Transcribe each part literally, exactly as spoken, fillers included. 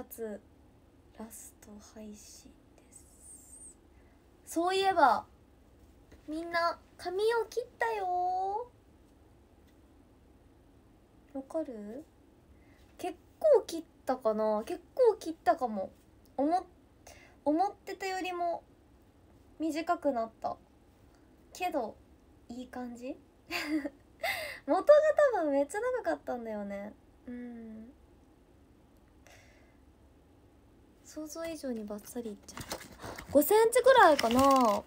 つラスト配信です。そういえばみんな髪を切ったよ。わかる？結構切ったかな。結構切ったかも。思思ってたよりも短くなったけどいい感じ元が多分めっちゃ長かったんだよね。うん、想像以上にバッサリいっちゃう。ごセンチぐらいかな。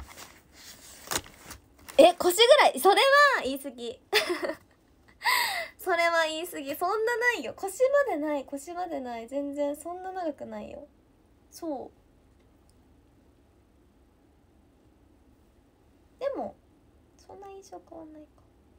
え、腰ぐらい、それは言い過ぎそれは言い過ぎ。そんなないよ。腰までない、腰までない。全然そんな長くないよ。そう、でもそんな印象変わんないか。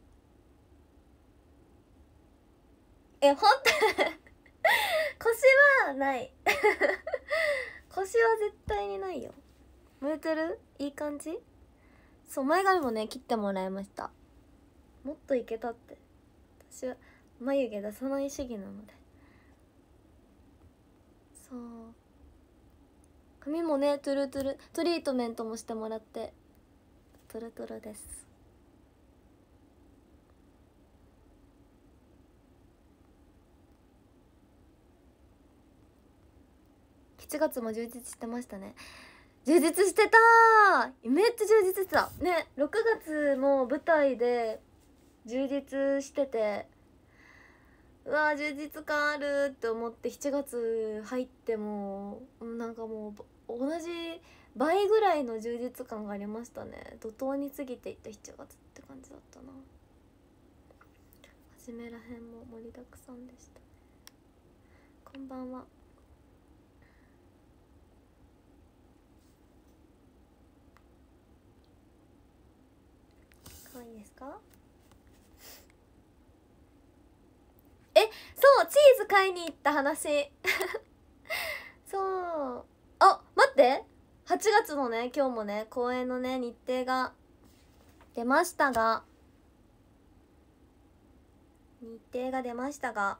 え、ほんと腰はない腰は絶対にないよ。向いてる？いい感じ？そう、前髪もね切ってもらいました。もっといけたって。私は眉毛出さない主義なので。そう、髪もねトゥルトゥル、トリートメントもしてもらってトゥルトゥルです。しちがつも充実してましたね。充実してたー。めっちゃ充実してたね。ろくがつも舞台で充実してて、うわー充実感あるって思って、しちがつ入ってもなんかもう同じ倍ぐらいの充実感がありましたね。怒涛に過ぎていったしちがつって感じだったな。初めらへんも盛りだくさんでしたね。こんばんは。可愛いですか？え、そう、チーズ買いに行った話そう、あ、待って、はちがつのね今日もね公演のね日程が出ましたが日程が出ましたが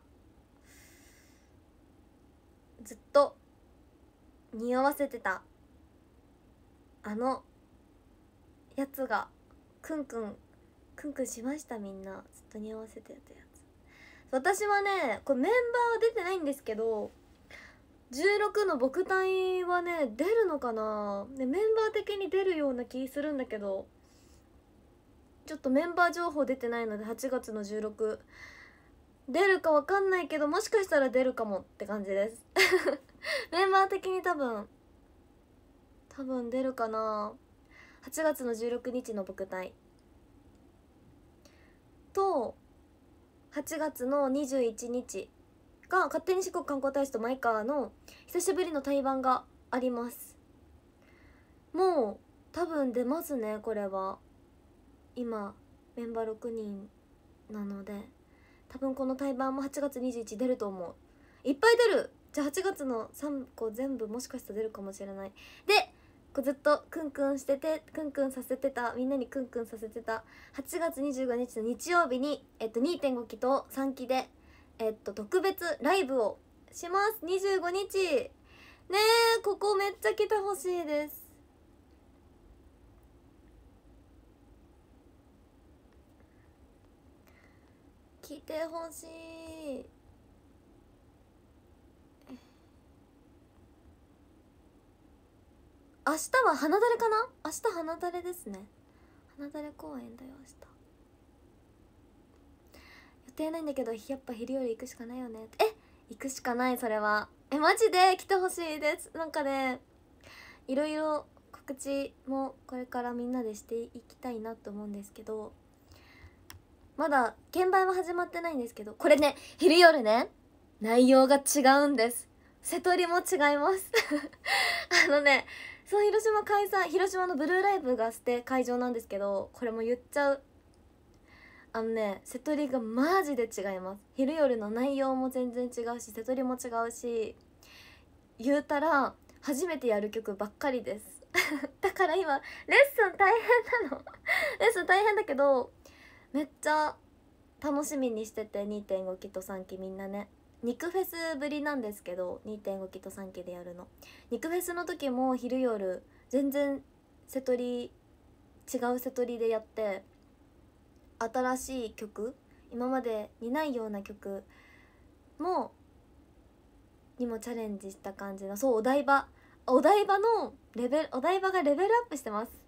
ずっと匂わせてたあのやつがクンクンクンクンしました。みんなずっと匂わせてたやつ。私はねこれメンバーは出てないんですけど、じゅうろくの僕隊はね出るのかな、ね、メンバー的に出るような気するんだけど、ちょっとメンバー情報出てないのではちがつのじゅうろく出るかわかんないけど、もしかしたら出るかもって感じですメンバー的に多分多分出るかな。はちがつのじゅうろくにちの僕隊とはちがつのにじゅういちにちが勝手に四国観光大使とマイカーの久しぶりの対バンがあります。もう多分出ますね。これは今メンバーろくにんなので、多分この対バンもはちがつにじゅういち出ると思う。いっぱい出る。じゃあはちがつのさんこ全部もしかしたら出るかもしれない。でこうずっとクンクンしててクンクンさせてた、みんなにクンクンさせてたはちがつにじゅうごにちの日曜日に、えっと、にてんご 期とさんきで、えっと、特別ライブをします。にじゅうごにちねえ、ここめっちゃ来てほしいです。来てほしい。明日は花だれかな。明日花だれですね。花だれ公演だよ明日。予定ないんだけどやっぱ昼より行くしかないよね。え、行くしかない。それはえマジで来てほしいです。なんかねいろいろ告知もこれからみんなでしていきたいなと思うんですけど、まだ券売は始まってないんですけど、これね昼夜ね内容が違うんです。瀬戸りも違いますあのね、そう広島開催、広島のブルーライブがステ会場なんですけど、これも言っちゃう。あのね瀬戸りがマジで違います。昼夜の内容も全然違うし、瀬戸りも違うし、言うたら初めてやる曲ばっかりですだから今レッスン大変なのレッスン大変だけどめっちゃ楽しみにしてて、にてんご 期とさんきみんなね肉フェスぶりなんですけど、 にてんご 期とさんきでやるの。肉フェスの時も昼夜全然瀬戸り違う瀬戸りでやって、新しい曲、今までにないような曲もにもチャレンジした感じの、そう、お台場お台場のレベルお台場がレベルアップしてます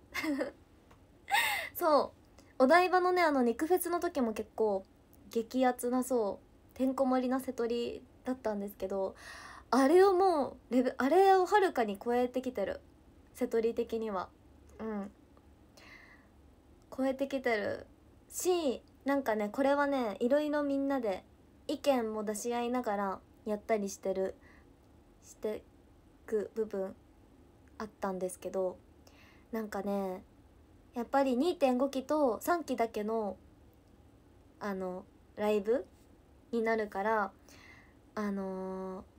そうお台場のね、あの肉フェスの時も結構激アツな、そうてんこ盛りな瀬戸りだったんですけど、あれをもうレベあれをはるかに超えてきてる、瀬戸り的には。うん超えてきてるし、なんかね、これはね、いろいろみんなで意見も出し合いながらやったりしてるしてく部分あったんですけど、なんかね、やっぱり にてんご 期とさんきだけのあのライブになるから、あのー、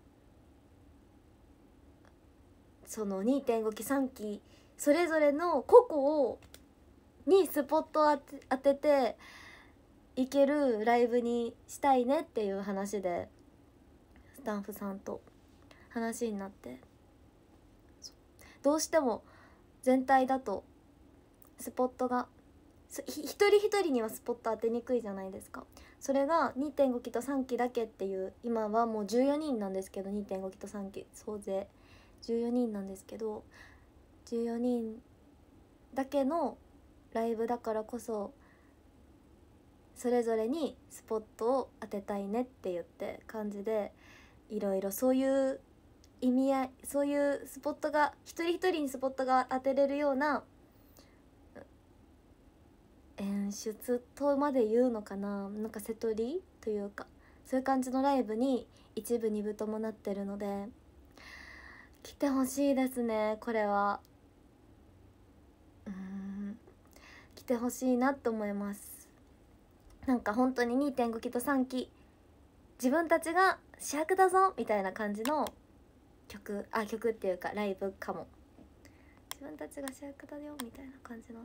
その にてんご 期さんきそれぞれの個々をにスポットを当て、当てていけるライブにしたいねっていう話でスタッフさんと話になって、どうしても全体だとスポットが一人一人にはスポット当てにくいじゃないですか。それが にてんご 期とさんきだけっていう、今はもうじゅうよにんなんですけど、 にてんご 期とさんき総勢じゅうよにんなんですけど、じゅうよにんだけのライブだからこそ、それぞれにスポットを当てたいねって言って感じで、いろいろそういう意味合い、そういうスポットが一人一人にスポットが当てれるような演出とまで言うのかな、なんか瀬戸りというか、そういう感じのライブに一部二部ともなってるので、来てほしいですね。これはうーん来てほしいなと思います。なんか本当に にてんご 期とさんき、自分たちが主役だぞみたいな感じの曲、あ曲っていうかライブかも。自分たちが主役だよみたいな感じの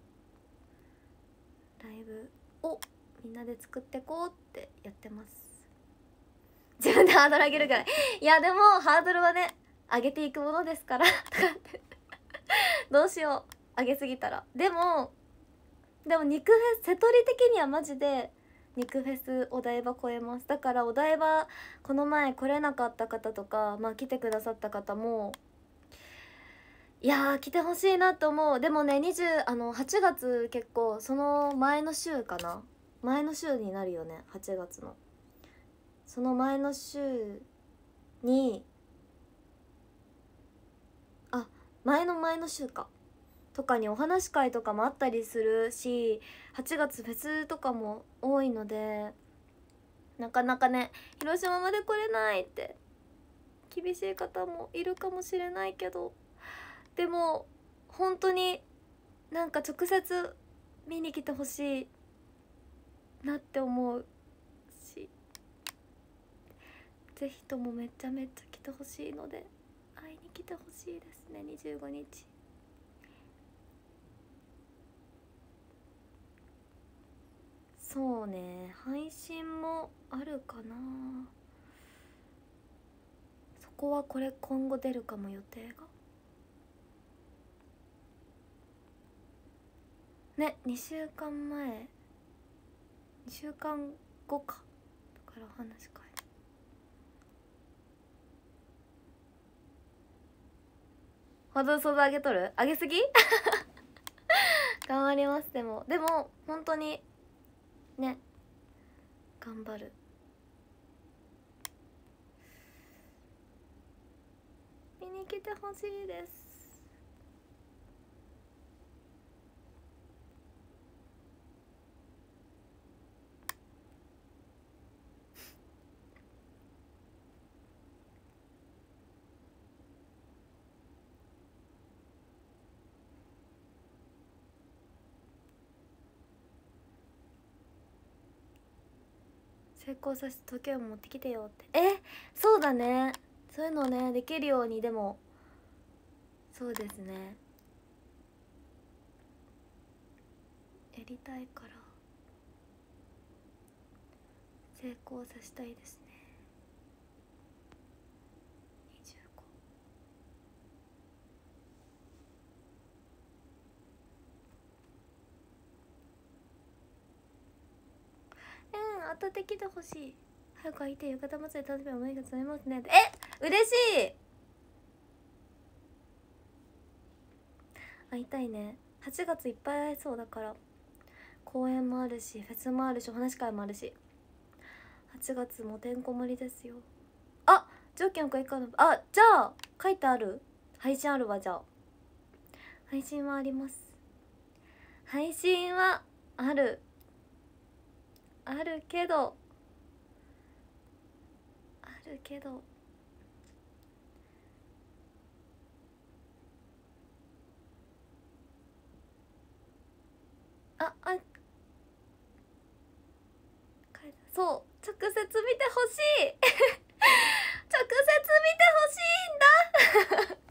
ライブをみんなで作ってこうってやってます。自分でハードル上げるからいいや、でもハードルはね上げていくものですからどうしよう、上げすぎたら。でもでも肉フェス瀬戸り的にはマジで肉フェスお台場超えます。だからお台場この前来れなかった方とか、まあ来てくださった方も、いやー来てほしいなと思う。でもねにじゅうあのはちがつ、結構その前の週かな、前の週になるよね、はちがつのその前の週に、あ前の前の週かとかにお話し会とかもあったりするし、はちがつフェスとかも多いので、なかなかね広島まで来れないって厳しい方もいるかもしれないけど、でも本当になんか直接見に来てほしいなって思うし、ぜひともめちゃめちゃ来てほしいので会いに来てほしいですね。にじゅうごにちそうね、配信もあるかな。そこはこれ今後出るかも、予定がね。にしゅうかんまえ、にしゅうかんごか、だからお話し会ほどそど上げとる、上げすぎ頑張ります。でもでも本当にね頑張る。見に来てほしいです。成功させて時計を持ってきてよって。えそうだね、そういうのねできるように。でもそうですね、やりたいから成功させたいですね。 潟できてほしい。早く会いて、浴衣祭り楽しみ思いが詰めますね。え、嬉しい。会いたいね。はちがついっぱい会えそうだから、公演もあるしフェスもあるしお話会もあるし、はちがつもてんこ盛りですよ。あ、条件かいかの、あ、じゃあ書いてある配信あるわ。じゃあ配信はあります。配信はあるあるけどあるけどああそう、直接見てほしい直接見てほしいんだ配信もある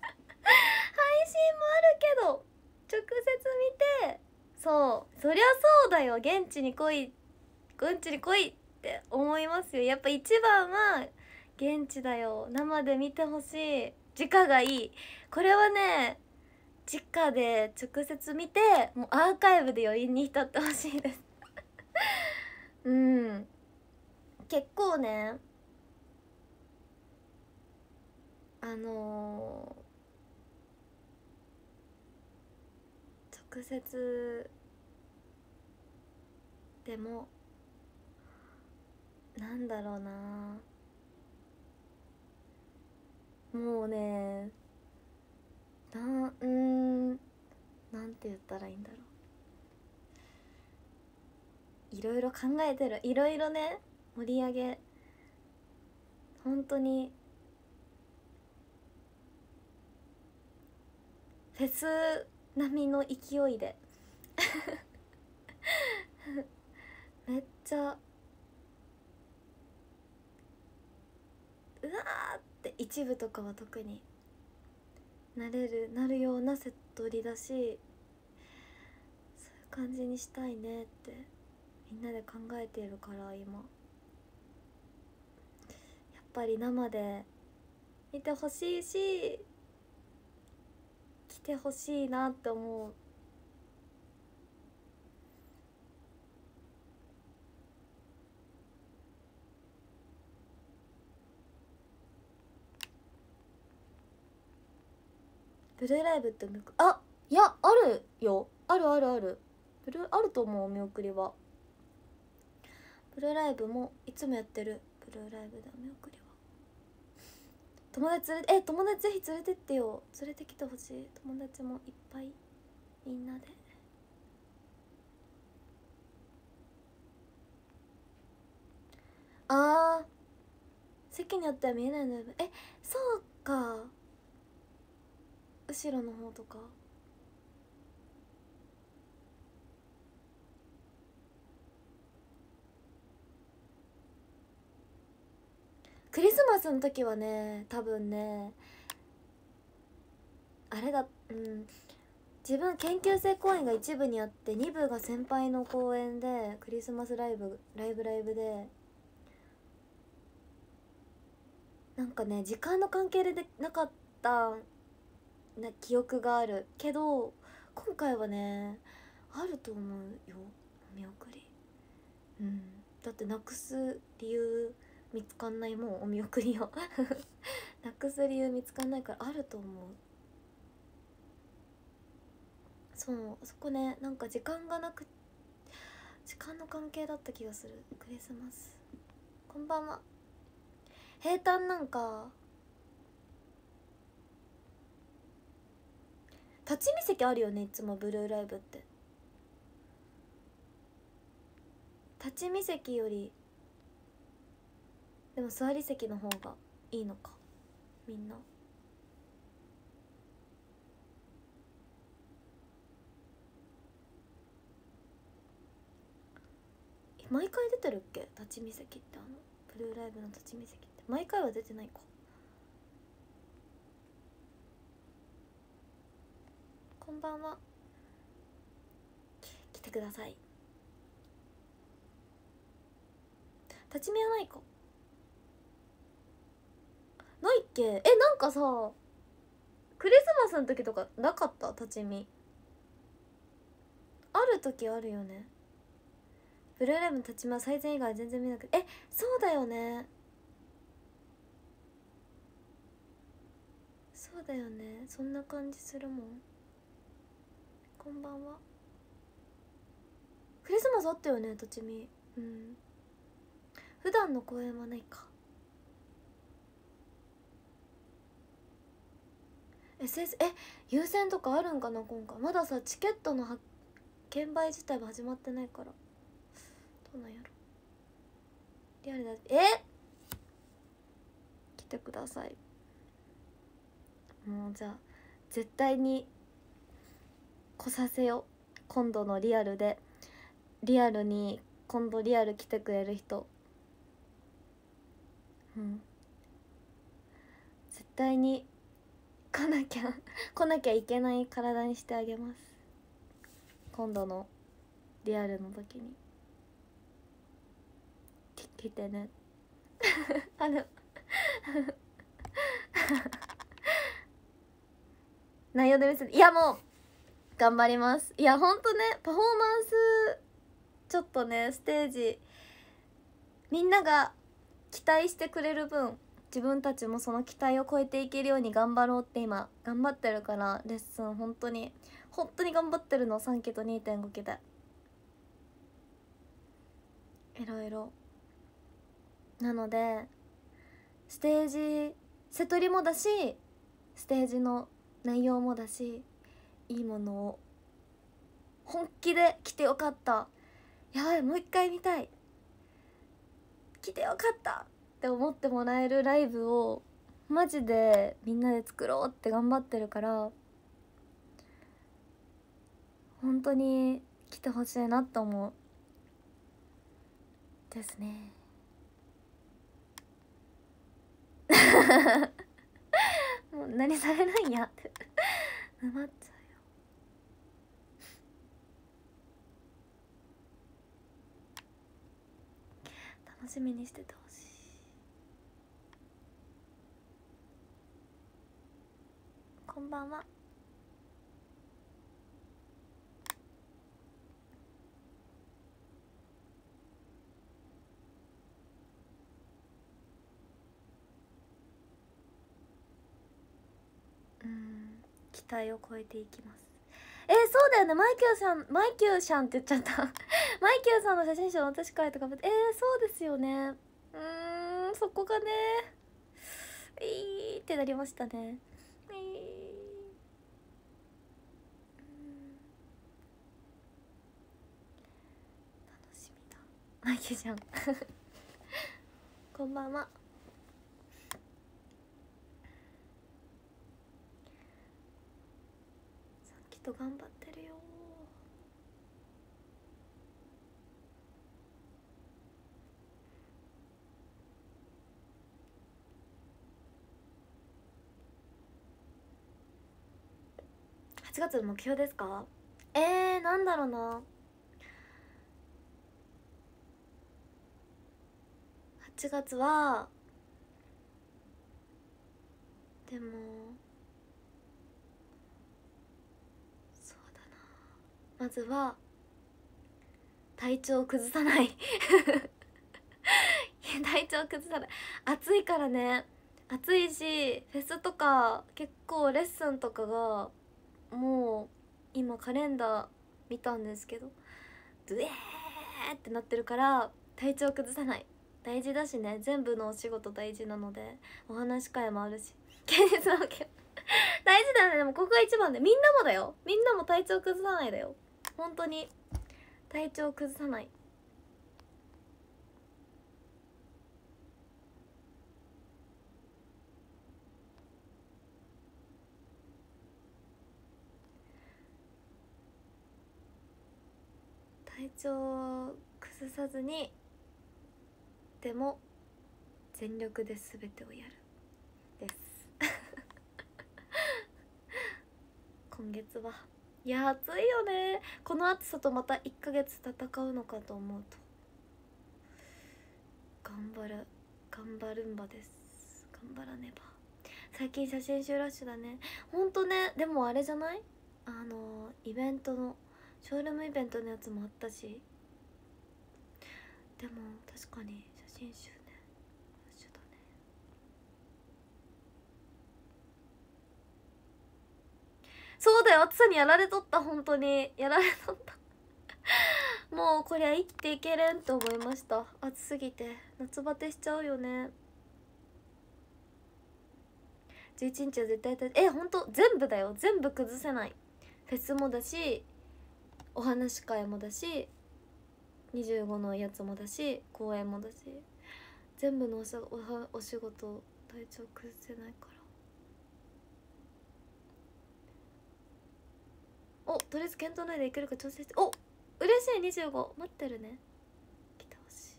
けど直接見て、そうそりゃそうだよ、現地に来い現地に来いって思いますよ。やっぱ一番は現地だよ。生で見てほしい。直がいい。これはね、直で直接見て、もうアーカイブで余韻に浸ってほしいですうん、結構ね、あのー、直接でもなんだろうな、もうね、なうんなんて言ったらいいんだろう、いろいろ考えてる、いろいろね、盛り上げ本当にフェス並みの勢いでめっちゃうわーって一部とかは特になれるなるようなセット売りだし、そういう感じにしたいねってみんなで考えているから今。やっぱり生で見てほしいし来てほしいなって思う。ブルーライブってむく、あ、いやあるよ、あるあるある、ブルーあると思う。見送りはブルーライブもいつもやってる。ブルーライブで見送りは友達連れて、え友達ぜひ連れてってよ、連れてきてほしい。友達もいっぱいみんなで。あー、席によっては見えないのよ。え、そうか、後ろの方とか。クリスマスの時はね、多分ね、あれだ、うん、自分研究生公演が一部にあって二部が先輩の公演で、クリスマスライブライブライブで、なんかね時間の関係ででなかったな記憶があるけど、今回はねあると思うよ、お見送り。うん、だってなくす理由見つかんないもん、お見送りをなくす理由見つかんないからあると思う。そう、あそこね、なんか時間がなく時間の関係だった気がする。クリスマスこんばんは。平坦なんか立ち見席あるよね、いつもブルーライブって。立ち見席よりでも座り席の方がいいのか、みんな。毎回出てるっけ、立ち見席って。あのブルーライブの立ち見席って毎回は出てないか。こんばんは、来てください。立ち見はないか、ないっけ。え、なんかさクリスマスの時とかなかった？立ち見ある時あるよね。 ブルーレイブ立ちます最前以外全然見なくて、えそうだよね、そうだよね、そんな感じするもん。こんばんは。クリスマスあったよねとちみ。うん、普段の公演はないか。 エスエス え優先とかあるんかな今回。まださチケットのは券売自体は始まってないからどうなんやろ。リアルだ。え来てください。もうじゃあ絶対に来させよ、今度のリアルで。リアルに今度リアル来てくれる人、うん絶対に来なきゃ来なきゃいけない体にしてあげます、今度のリアルの時に。き来てねあの内容で見せて、いやもう頑張ります。いやほんとねパフォーマンスちょっとねステージみんなが期待してくれる分自分たちもその期待を超えていけるように頑張ろうって今頑張ってるから、レッスン本当に本当に頑張ってるの。さんきと にてんご 期でいろいろなので、ステージ瀬取りもだしステージの内容もだし、いいものを本気で来てよかった、やばいもう一回見たい、来てよかったって思ってもらえるライブをマジでみんなで作ろうって頑張ってるから、本当に来てほしいなと思うですねもう何されないんやって沼っちゃうよ。楽しみにしててほしい。こんばんは。うん期待を超えていきます。えー、そうだよね、マイキューさんマイキューシャンって言っちゃったマイキューさんの写真集を私書いてかぶって、えー、そうですよね。うーんそこがねいいってなりましたね。いい楽しみだ。マイキューシャンこんばんは。さっきと頑張ってるよ。はちがつの目標ですか。えー、なんだろうな。はちがつはでもそうだな、まずは体調を崩さない体調崩さない。暑いからね、暑いしフェスとか結構レッスンとかがもう今カレンダー見たんですけどドゥエーってなってるから、体調崩さない大事だしね、全部のお仕事大事なので、お話し会もあるし現実のけ大事だよね。でもここが一番で、みんなもだよ、みんなも体調崩さないだよ、本当に体調崩さない。体調を崩さずにでも全力で全てをやるです今月は。いや暑いよね、この暑さとまたいっかげつ戦うのかと思うと頑張る頑張るんばです。頑張らねば。最近写真集ラッシュだね、ほんとね。でもあれじゃない、あのイベントのショールームイベントのやつもあったし、 でも確かに写真集ね、一緒だね。そうだよ、暑さにやられとった。本当にやられとったもうこりゃ生きていけれんと思いました。暑すぎて夏バテしちゃうよね。じゅういちにちは絶対えほんと全部だよ、全部崩せない。フェスもだし、お話し会もだし、にじゅうごのやつもだし、公演もだし、全部のおしおお仕事体調崩せないから。お、とりあえず検討内でいけるか調整して。お、嬉しい。にじゅうご待ってるね。来てほしい。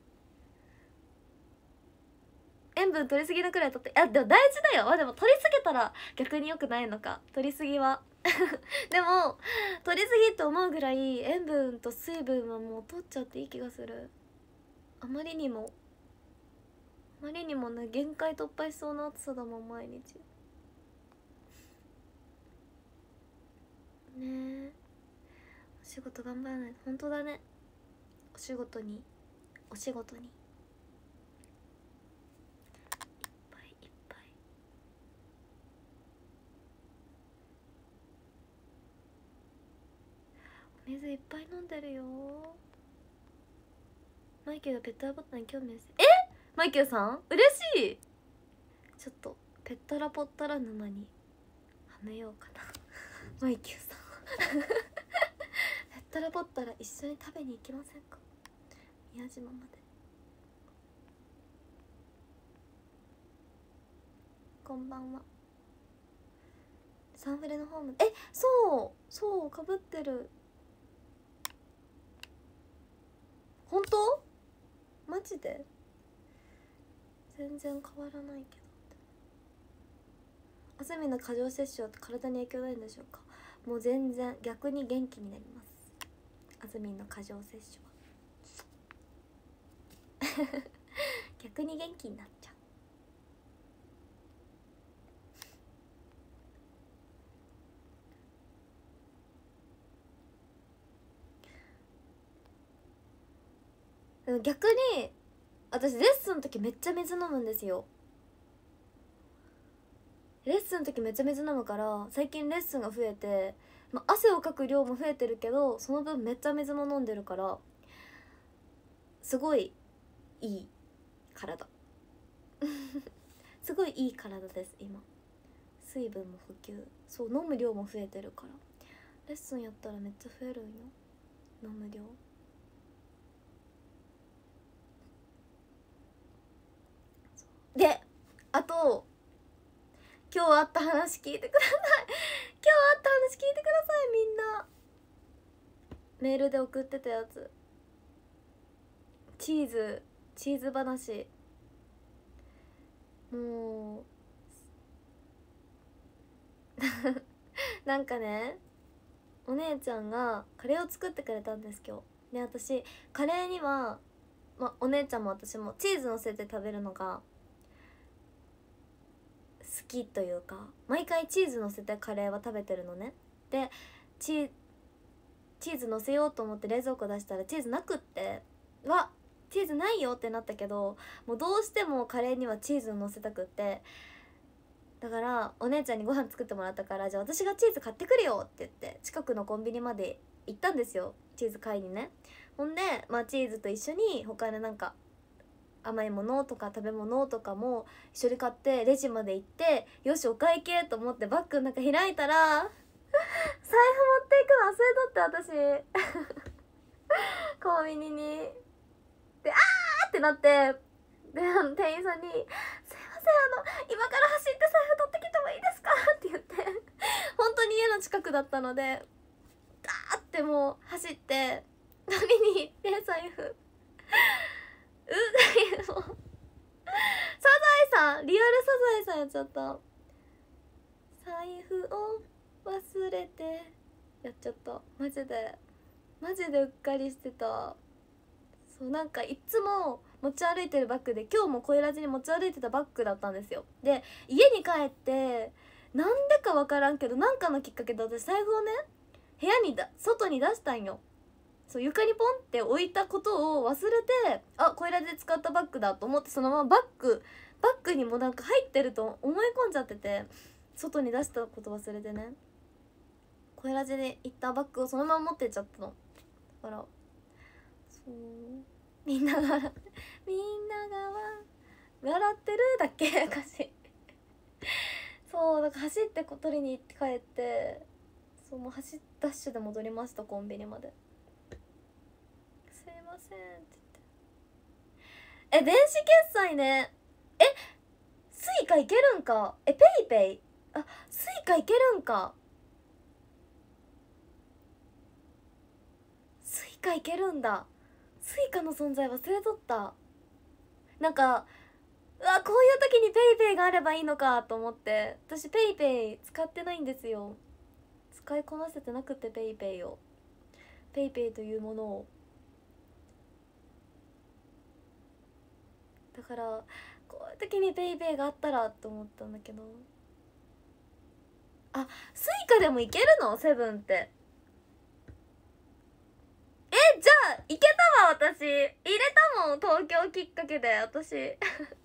塩分取りすぎなくらいとって、あ、でも大事だよ。あ、でも取りすぎたら逆に良くないのか、取りすぎはでも取りすぎと思うぐらい塩分と水分はもう取っちゃっていい気がする。あまりにもあまりにもね、限界突破しそうな暑さだもん毎日ねえ。お仕事頑張らないと。本当だね。お仕事にお仕事にいっぱいいっぱい。お水いっぱい飲んでるよ。マイケルがペッタラボッタに興味です。え、マイケルさん嬉しい。ちょっとペッタラポッタラ沼にはめようかなマイケルさんペッタラポッタラ一緒に食べに行きませんか、宮島まで。こんばんは。サンフレのホーム、え、そうそうかぶってる。本当マジで全然変わらないけど。あずみの過剰摂取は体に影響ないんでしょうか。もう全然逆に元気になります。あずみんの過剰摂取は逆に元気になっちゃう。でも逆に私レッスンの時めっちゃ水飲むんですよ。レッスンの時めっちゃ水飲むから、最近レッスンが増えて、まあ、汗をかく量も増えてるけど、その分めっちゃ水も飲んでるから、すごいいい体すごいいい体です今。水分も補給、そう飲む量も増えてるから、レッスンやったらめっちゃ増えるんよ、飲む量。で、あと今日あった話聞いてください今日あった話聞いてください。みんなメールで送ってたやつ、チーズチーズ話。もうなんかね、お姉ちゃんがカレーを作ってくれたんです今日。で、私カレーには、まあ、お姉ちゃんも私もチーズのせて食べるのが好きというか、毎回チーズのせてカレーは食べてるのね。でチチーズのせようと思って冷蔵庫出したらチーズなくって、わチーズないよってなったけど、もうどうしてもカレーにはチーズをのせたくって、だからお姉ちゃんにご飯作ってもらったから、じゃあ私がチーズ買ってくるよって言って近くのコンビニまで行ったんですよ、チーズ買いにね。ほんで、まあ、チーズと一緒に他のなんか甘いものとか食べ物とかも一緒に買ってレジまで行って、よしお会計と思ってバッグの中開いたら財布持っていくの忘れとって私コンビニに。で、あーってなって、であの店員さんに「すいません、あの今から走って財布取ってきてもいいですか?」って言って本当に家の近くだったのでガーってもう走って取りに行って財布うざいもうサザエさん、リアルサザエさんやっちゃった。財布を忘れてやっちゃった。マジでマジでうっかりしてた。そう、なんかいつも持ち歩いてるバッグで、今日もコイラジに持ち歩いてたバッグだったんですよ。で家に帰ってなんでか分からんけど、なんかのきっかけで私財布をね部屋にだ外に出したんよ。 そう床にポンって置いたことを忘れて、あこれらで使ったバッグだと思って、そのままバッグバッグにもなんか入ってると思い込んじゃってて、外に出したこと忘れてね、これらで行ったバッグをそのまま持ってっちゃったの。だからそうみんながみんなが笑ってるだっけ歌詞そうだから走って取りに行って帰って、そうもう走ダッシュで戻りました、コンビニまで。すいませんって言って、え電子決済ね、えスイカいけるんか、えペイペイ、あスイカいけるんか、スイカいけるんだ、スイカの存在忘れとった。なんかうわこういう時にペイペイがあればいいのかと思って、私ペイペイ使ってないんですよ、使いこなせてなくて、ペイペイをペイペイというものを。だからこういう時にペイペイがあったらと思ったんだけど、あスイカでもいけるのセブンって、えじゃあいけたわ、私入れたもん、東京きっかけで。私東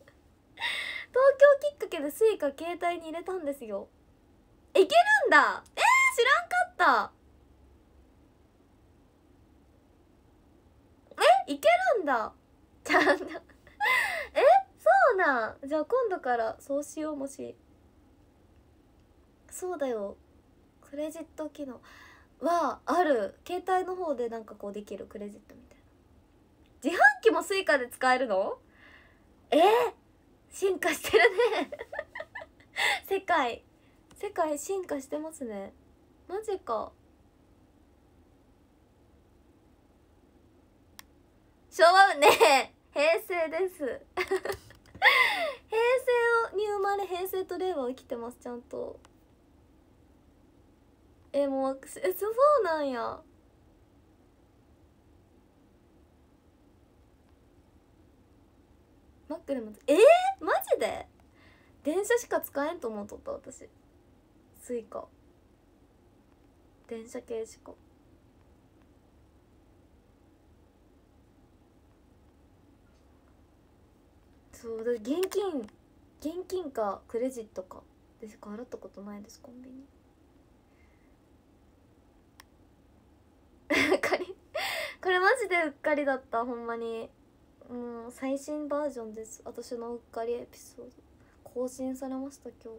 京きっかけでスイカ携帯に入れたんですよ。いけるんだ、えー、知らんかった、えいけるんだちゃんとえそうなん、じゃあ今度からそうしよう。もしそうだよ、クレジット機能はある、携帯の方でなんかこうできるクレジットみたいな。自販機もスイカで使えるの、えー、進化してるね世界世界進化してますね、マジか。昭和ねえ平成です平成に生まれ、平成と令和を生きてます、ちゃんと。えもうえそうなんや。マックでもえー、マジで電車しか使えんと思っとった私、スイカ電車系しか。そうだ、現金現金かクレジットかでしか払ったことないです、コンビニこれこれマジでうっかりだった、ほんまに。もう最新バージョンです、私のうっかりエピソード更新されました今日。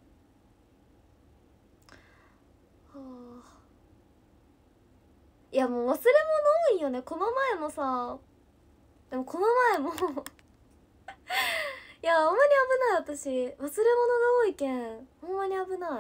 はあ、いやもう忘れ物多いよね。この前もさ、でもこの前もいやほんまに危ない、私忘れ物が多いけん、ほんまに危ない、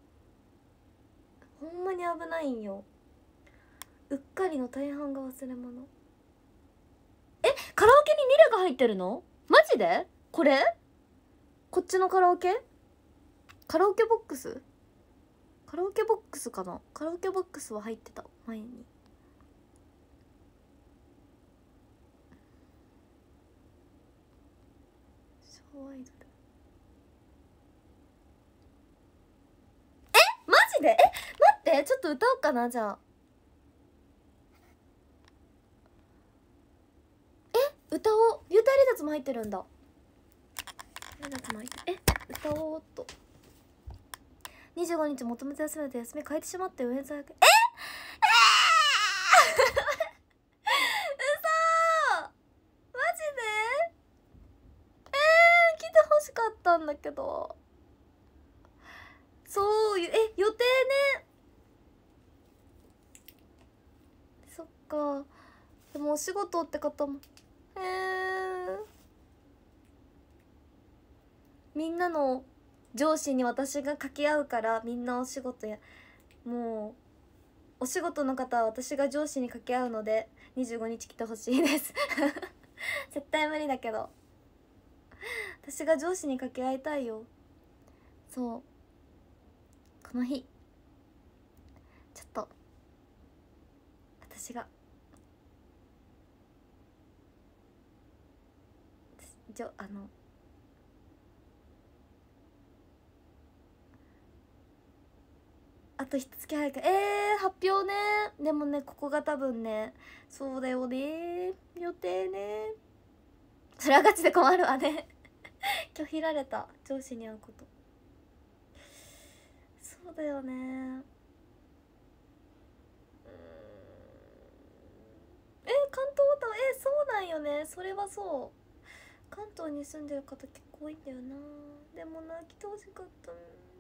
ほんまに危ないんよ。うっかりの大半が忘れ物。えカラオケにミレが入ってるのマジで、これこっちのカラオケカラオケボックスカラオケボックスかな、カラオケボックスは入ってた前に。昭和アイドル、えマジで、え待ってちょっと歌おうかな、じゃあ。え歌おう、幽体離脱も入ってるんだ、離脱も入ってえ歌おうっと。にじゅうごにち求めて休めて休み変えてしまって上座ええー、嘘マジで、えー、来てほしかったんだけど。そうえ予定ね、そっか。でもお仕事って方もへえ、みんなの上司に私が掛け合うから、みんなお仕事や、もうお仕事の方は私が上司に掛け合うのでにじゅうごにち来てほしいです絶対無理だけど、私が上司に掛け合いたいよ。そうこの日ちょっと私がじょあのあと一月早くえー、発表ね。でもねここが多分ね、そうだよね、予定ね。それはガチで困るわね拒否られた、上司に会うこと。そうだよね。うーん、え関東オタワえそうなんよね。それはそう、関東に住んでる方結構多いんだよな。でもな、来てほしかった。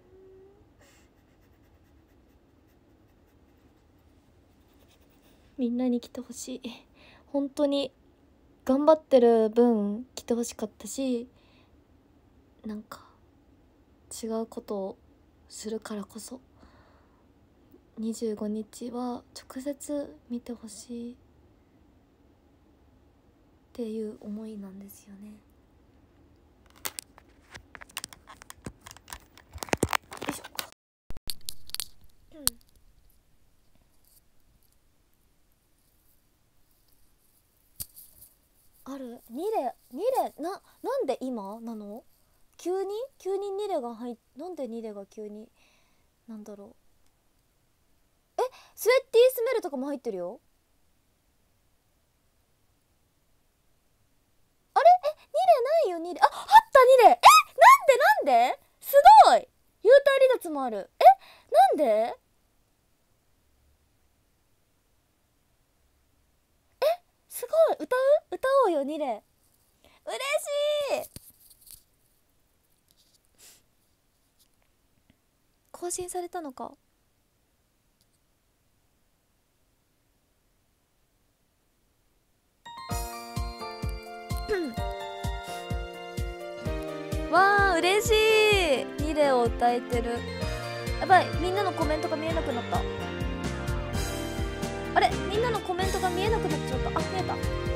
みんなに来てほしい。本当に頑張ってる分来てほしかったし、なんか違うことをするからこそにじゅうごにちは直接見てほしいっていう思いなんですよね。よいしょ。うんあるにれにれな、なんで今なの？急に急ににれが入っ、なんでにれが急に、なんだろう。えスウェッティースメルとかも入ってるよ。あれえにれないよにれ、ああったにれ、えなんでなんですごい、幽体離脱もある。えなんで、すごい、歌う歌おうよにれ、嬉しい。更新されたのか。わあ嬉しい、にれを歌えてる。やばい、みんなのコメントが見えなくなった。あれみんなのコメントが見えなくなっちゃった。あ、見えた。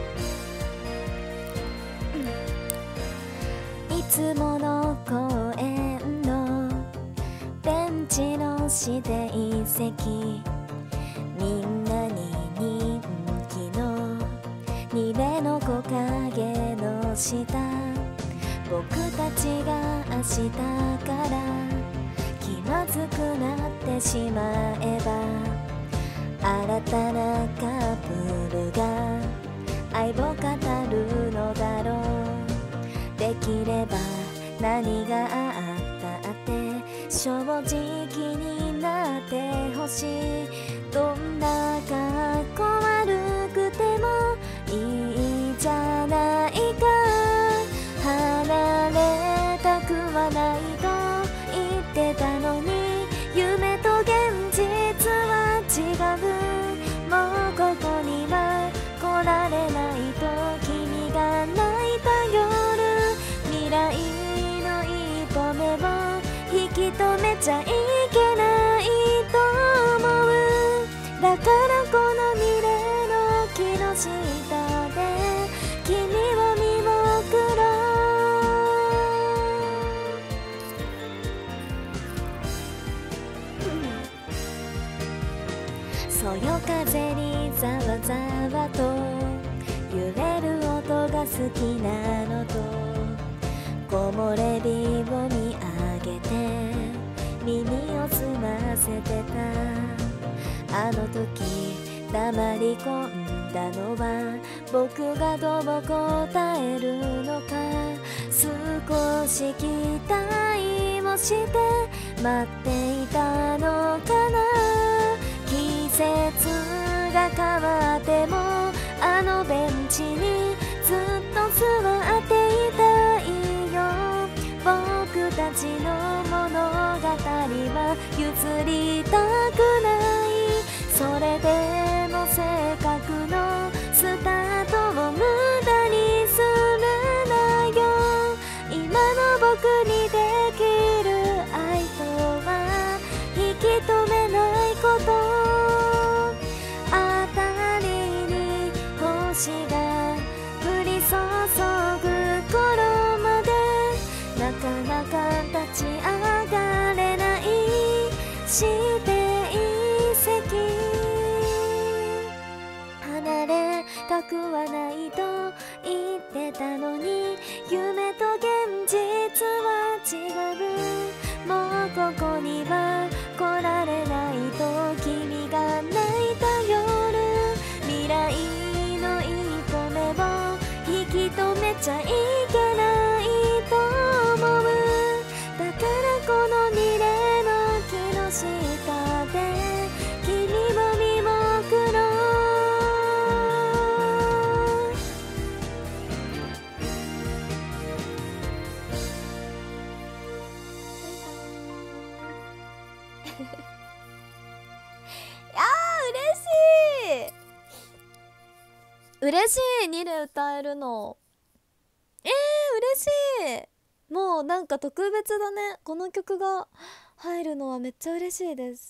いつもの公園のベンチの指定席、みんなに人気のにれの木陰の下、僕たちが明日から気まずくなってしまえば、新たなカップルが愛を語るのだろう。できれば何があったって正直になってほしい。どんな格好悪くてもいいじゃないか。離れたくはないと言ってたのに、夢と現実は違う。もうここには来られないと君が泣いた夜、未来の一歩目を引き止めちゃいけないと思う。だからこの未来の木の下で君を見送ろう。そよ風にざわざわと揺れる音が好きなのと、木漏れ日を見上げて耳を澄ませてた。あの時黙り込んだのは僕がどう答えるのか。少し期待をして待っていたのかな。季節が変わってもあのベンチにずっと座っていたいよ。僕たちの物語は譲りたくない。それでもせっかくのスタートを無駄にするなよ。今の僕にできる愛とは引き止めないこと。あたりに星が降り注ぐ頃までなかなか立ち上がれない指定席。 嬉しい嬉しいにで歌えるの。えー、嬉しい。もうなんか特別だね。この曲が入るのはめっちゃ嬉しいです。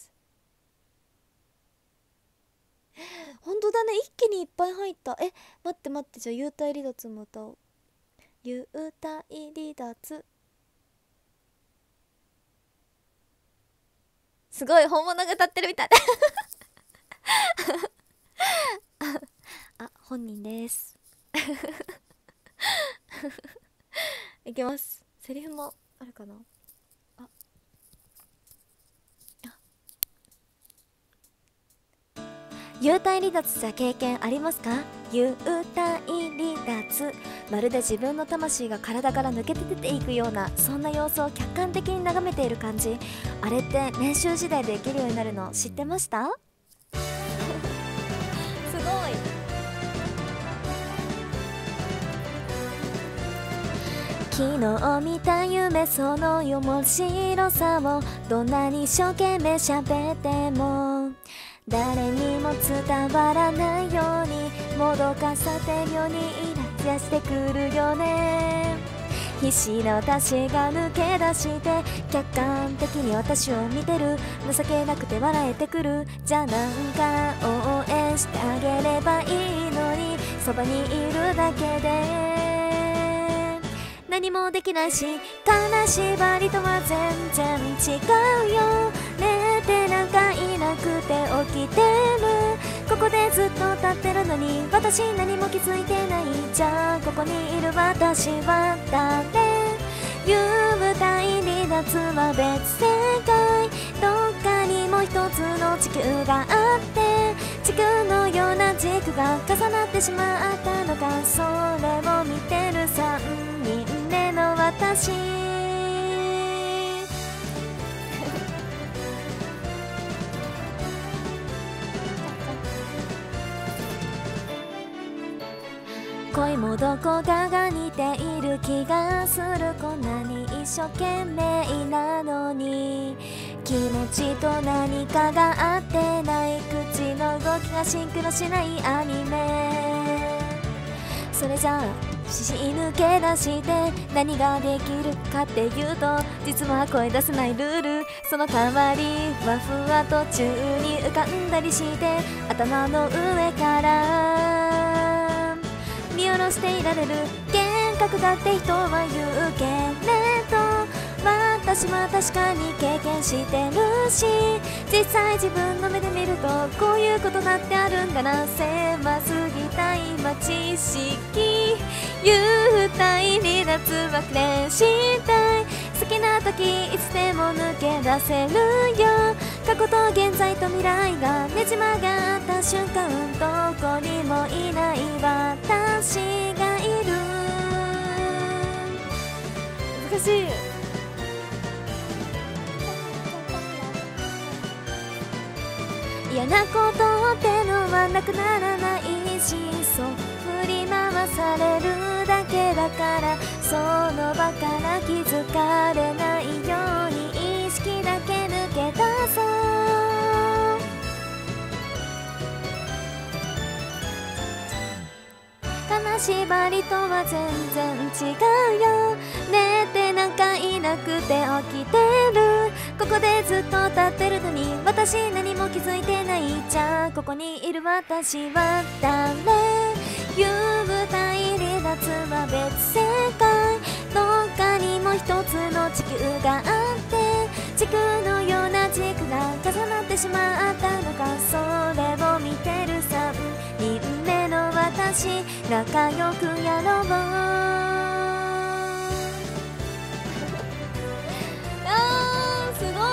ほんとだね、一気にいっぱい入った。え、待って待って、じゃあ幽体離脱も歌おう。幽体離脱。すごい本物が歌ってるみたいあ、本人ですいきます。セリフもあるかな。あ幽体離脱じゃ経験ありますか？幽体離脱、まるで自分の魂が体から抜けて出ていくような、そんな様子を客観的に眺めている感じ。あれって練習次第でできるようになるの知ってました？すごい。昨日見た夢、その面白さをどんなに一生懸命喋っても誰にも伝わらないように、もどかさって妙にイライラしてくるよね。必死な私が抜け出して客観的に私を見てる。情けなくて笑えてくる。じゃあなんか応援してあげればいいのに、そばにいるだけで何もできないし、金縛りとは全然違うよ。寝てなんかいなくて起きてる。ここでずっと立ってるのに私何も気づいてない。じゃあここにいる私は誰？幽体離脱は別世界。どっかにもう一つの地球があって、地球のような軸が重なってしまったのか。それを見てるさんにんめの私恋もどこかが似ている気がする。こんなに一生懸命なのに気持ちと何かが合ってない。口の動きがシンクロしないアニメ。それじゃあ死抜け出して何ができるかっていうと、実は声出せないルール。その代わりふわふわと宙に浮かんだりして、頭の上から見下ろしていられる。幻覚だって人は言うけれど、私は確かに経験してるし、実際自分の目で見るとこういうことだってあるんだな。狭すぎた今知識、幽体離脱はプレイしたい。好きな時いつでも抜け出せるよ。過去と現在と未来がねじ曲がった瞬間、どこにもいない私がいる。難しい。嫌なことってのはなくならないし、そう振り回されるだけだから、その場から気づかれないように意識だけ抜け出そう。金縛りとは全然違うよ。寝てなんかいなくて起きてる。ここでずっと立ってるのに私何も気づいてない。じゃあここにいる私は誰？幽体離脱は別世界。どっかにも一つの地球があって、地球のような軸が重なってしまったのか。それを見てるさんにんめの私、仲良くやろう。すごい。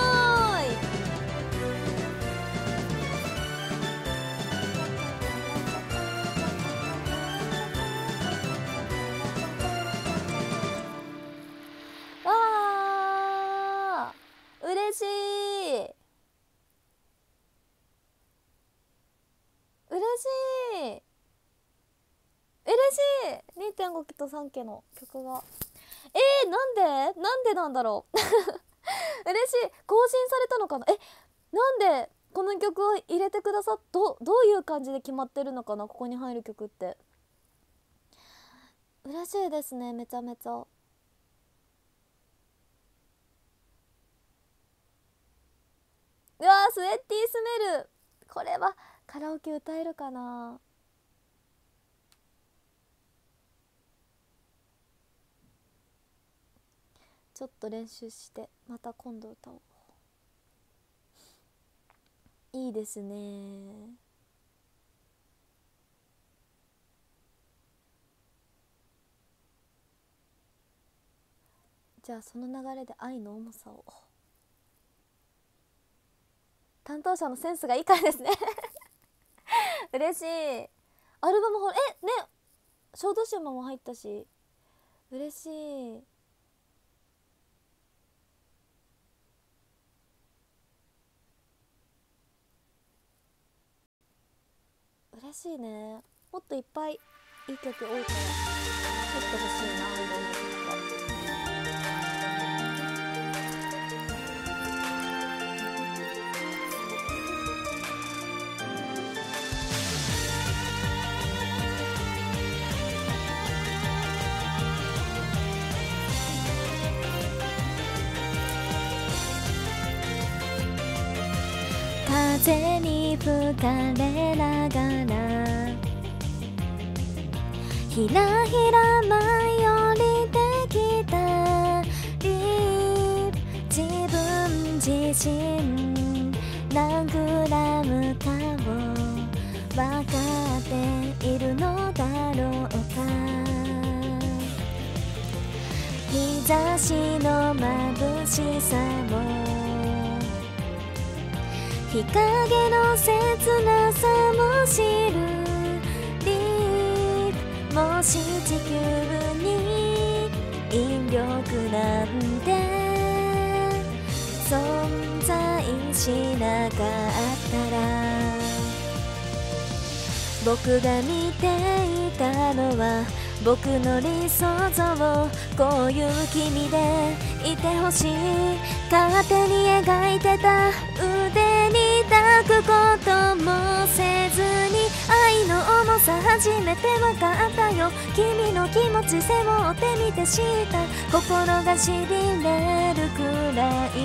わあ、嬉しい嬉しい嬉しい。 にてんご 期とさんきの曲がえー、なんでなんでなんだろう嬉しい。更新されたのかな。えなんでこの曲を入れてくださっどどういう感じで決まってるのかな、ここに入る曲って。嬉しいですね、めちゃめちゃ。うわー、スウェッティスメル、これはカラオケ歌えるかな。ちょっと練習してまた今度歌おう。いいですね。じゃあその流れで愛の重さを。担当者のセンスがいいからですね嬉しい。アルバムほら、えね、小豆島も入ったし嬉しい。嬉しいね。もっといっぱいいい曲多いから入ってほしいな、アイドルの曲が。風に吹かれながらひらひら舞い降りてきたリ自分自身何グラムかを分かっているのだろうか。日差しの眩しさも日陰の切なさも知るリーもし地球に引力なんて存在しなかったら僕が見ていたのは僕の理想像、こういう君でいてほしい勝手に描いてた腕に抱くこともせずに愛の重さ初めて分かったよ。君の気持ち背負ってみて知った。心がしびれるくらい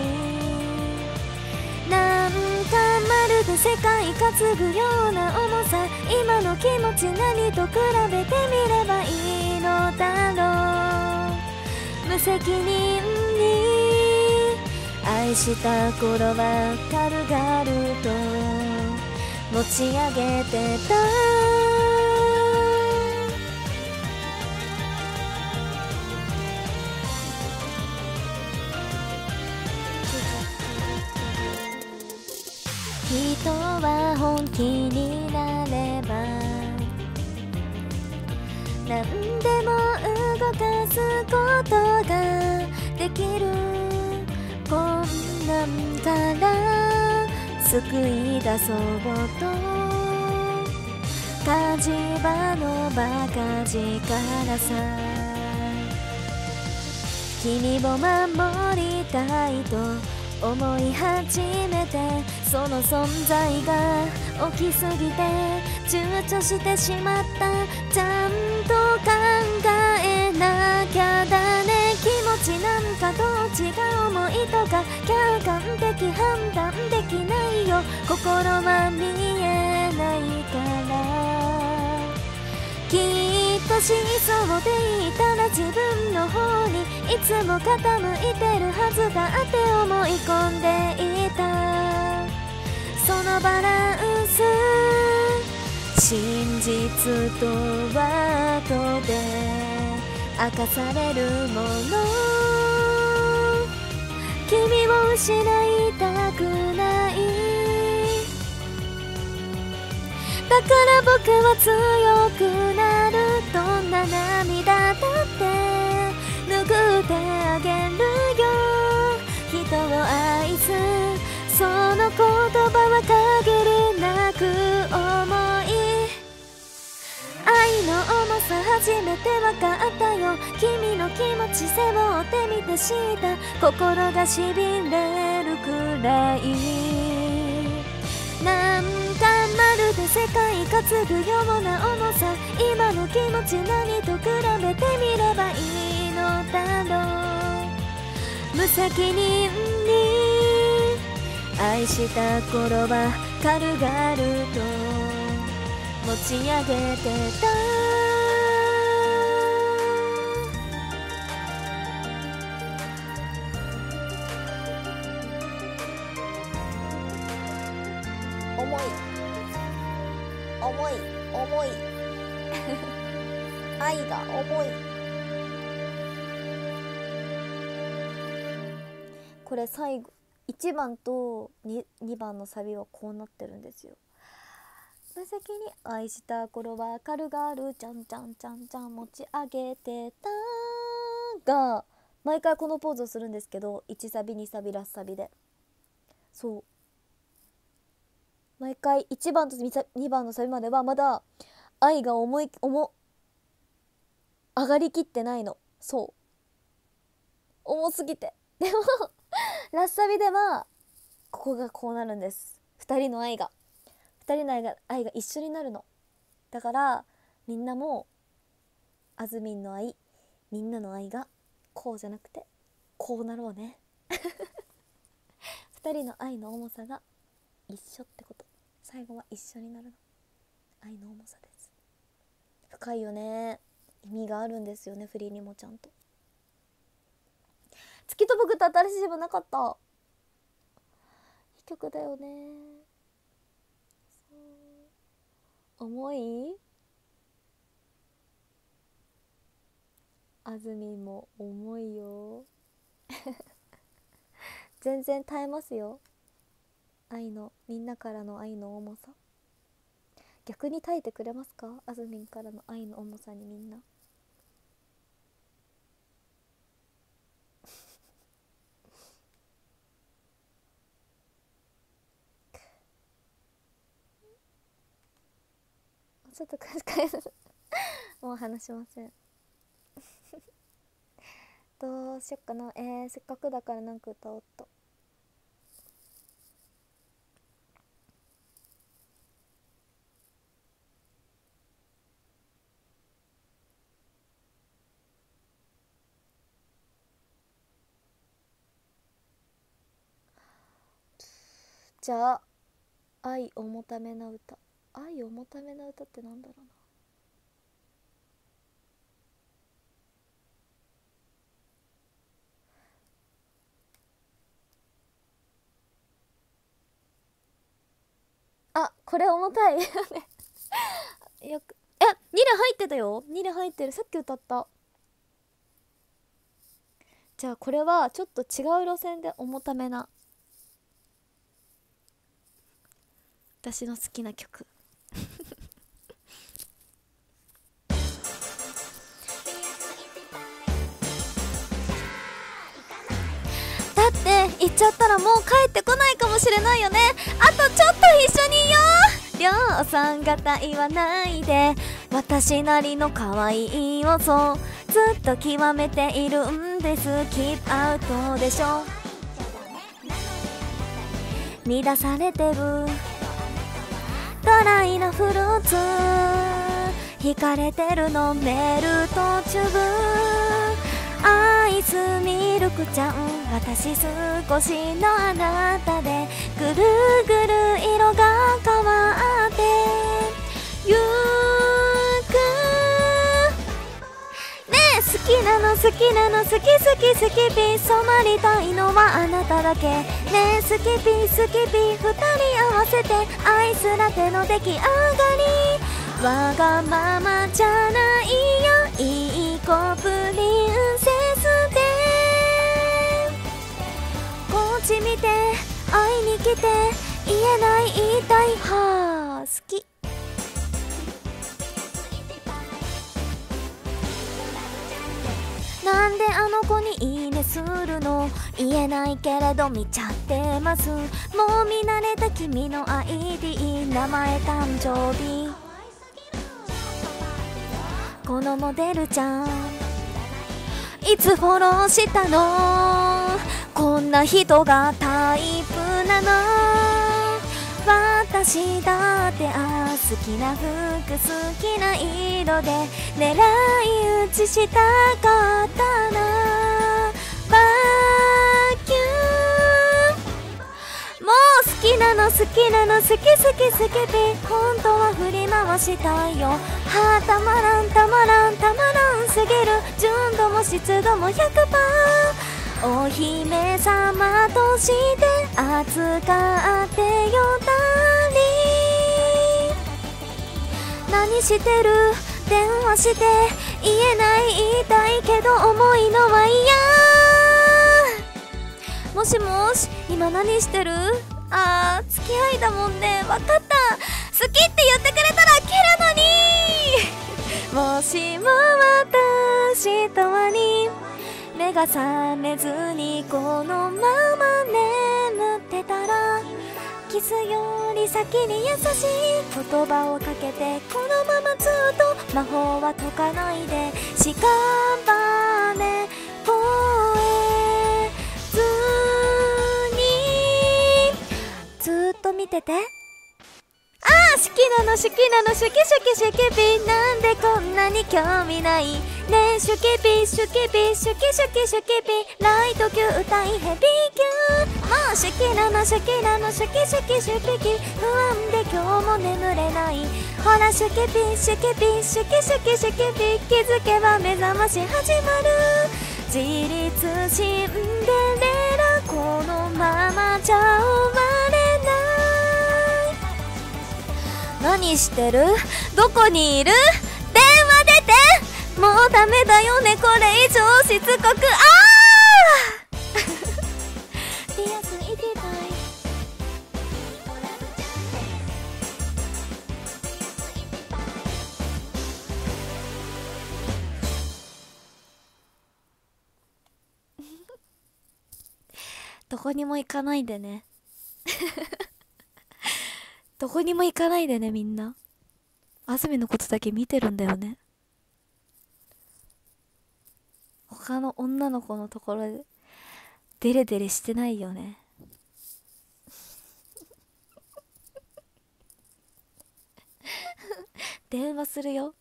なんかまるで世界担ぐような重さ。今の気持ち何と比べてみればいいのだろう。無責任に愛した頃は軽々と持ち上げてた。人は本気になれば何でも動かすことができる。こんなんから救い出そうと火事場のバカ力さ君を守りたいと思い始めて、その存在が大きすぎて躊躇してしまった。ちゃんと考えなきゃだね。気持ちなんかと違う思いとか客観的判断できないよ。心は見えないからきっと真相でいたら自分の方にいつも傾いてるはずだって思い込んでいた。そのバランス真実とは後で明かされるもの。君を失いたくない。だから僕は強くなる。どんな涙だって拭ってあげるよ。人を愛すその言葉は限りなく重い。愛の重さ初めて分かったよ。君の気持ち背負ってみて知った。心がしびれるくらいで世界担ぐような重さ、今の気持ち何と比べてみればいいのだろう。無責任に愛した頃は軽々と持ち上げてた。重い重い重い愛が重い。これ最後いちばんと 2, にばんのサビはこうなってるんですよ。無責に愛した頃は軽々ちゃんちゃんちゃんちゃん持ち上げてたが、毎回このポーズをするんですけど、いちサビにサビラスサビで、そう毎回いちばんとにばんのサビまではまだ愛が重い重上がりきってないの。そう重すぎて。でもラスサビではここがこうなるんです。ふたりの愛がふたりの愛が愛が一緒になるの。だからみんなもあずみんの愛、みんなの愛がこうじゃなくてこうなろうね。ふたりの愛の重さが一緒ってこと。最後は一緒になるの。愛の重さです。深いよね。意味があるんですよね、振りにもちゃんと。月飛ぶ歌新しい自分なかった。いい曲だよね。そう重い。あずみんも重いよ。全然耐えますよ。愛のみんなからの愛の重さ。逆に耐えてくれますか、あずみんからの愛の重さにみんな。ちょっと詳しくもう話しません。どうしよっかな。えー、せっかくだからなんか歌おうっと。じゃあ愛重ためな歌。愛重ためな歌ってなんだろうな。あ、これ重たい。よくえ、にで入ってたよ。にで入ってる。さっき歌った。じゃあこれはちょっと違う路線で重ためな私の好きな曲。だって行っちゃったらもう帰ってこないかもしれないよね。あとちょっと一緒にいよう。りょうさんが言わないで、私なりの可愛い要素ずっと極めているんです。キープアウトでしょ。乱されてるドライなフルーツ、惹かれてるのメルトチューブ、アイスミルクちゃん、私少しのあなたでぐるぐる色が変わってゆくね。え好きなの好きなの好き好き好きピ染まりたいのはあなただけね。え好きピ好きピ二人合わせてアイスラテの出来上がり、わがままじゃないよいい子プリンセスで、こっち見て会いに来て言えない言いたいは好き。なんであの子にいいねするの、言えないけれど見ちゃってます。もう見慣れた君の アイディー、 名前誕生日、このモデルちゃんいつフォローしたの、こんな人がタイプなの。 私だってあ好きな服好きな色で狙い撃ちしたかったな。バキューもう好きなの好きなの好き好き好きピ本当は振り回したいよ。はあたまらんたまらんたまらんすぎる。純度も湿度も ひゃくパーセントお姫様として扱ってよダーリン。何してる電話して言えない言いたいけど重いのは嫌。もしもし今何してる？あー付き合いだもんね。わかった。好きって言ってくれたら切るのにもしも私とはに目が覚めずにこのまま眠ってたらキスより先に優しい言葉をかけてこのままずっと魔法は解かないで屍ポエズにずっと見てて。ああ好きなの好きなのシュキシュキシュキピなんでこんなに興味ないねえシュキピシュキピシュキシュキシュキピライト級歌いヘビー級もう好きなの好きなのシュキシュキシュキキ不安で今日も眠れないほらシュキピシュキピシュキシュキシュキピ気づけば目覚まし始まる自立シンデレラこのままじゃ終われない何してるどこにいる電話出てもうダメだよねこれ以上しつこくあーリアスに行きたいどこにも行かないでねどこにも行かないでねみんな。安住のことだけ見てるんだよね。他の女の子のところでデレデレしてないよね電話するよ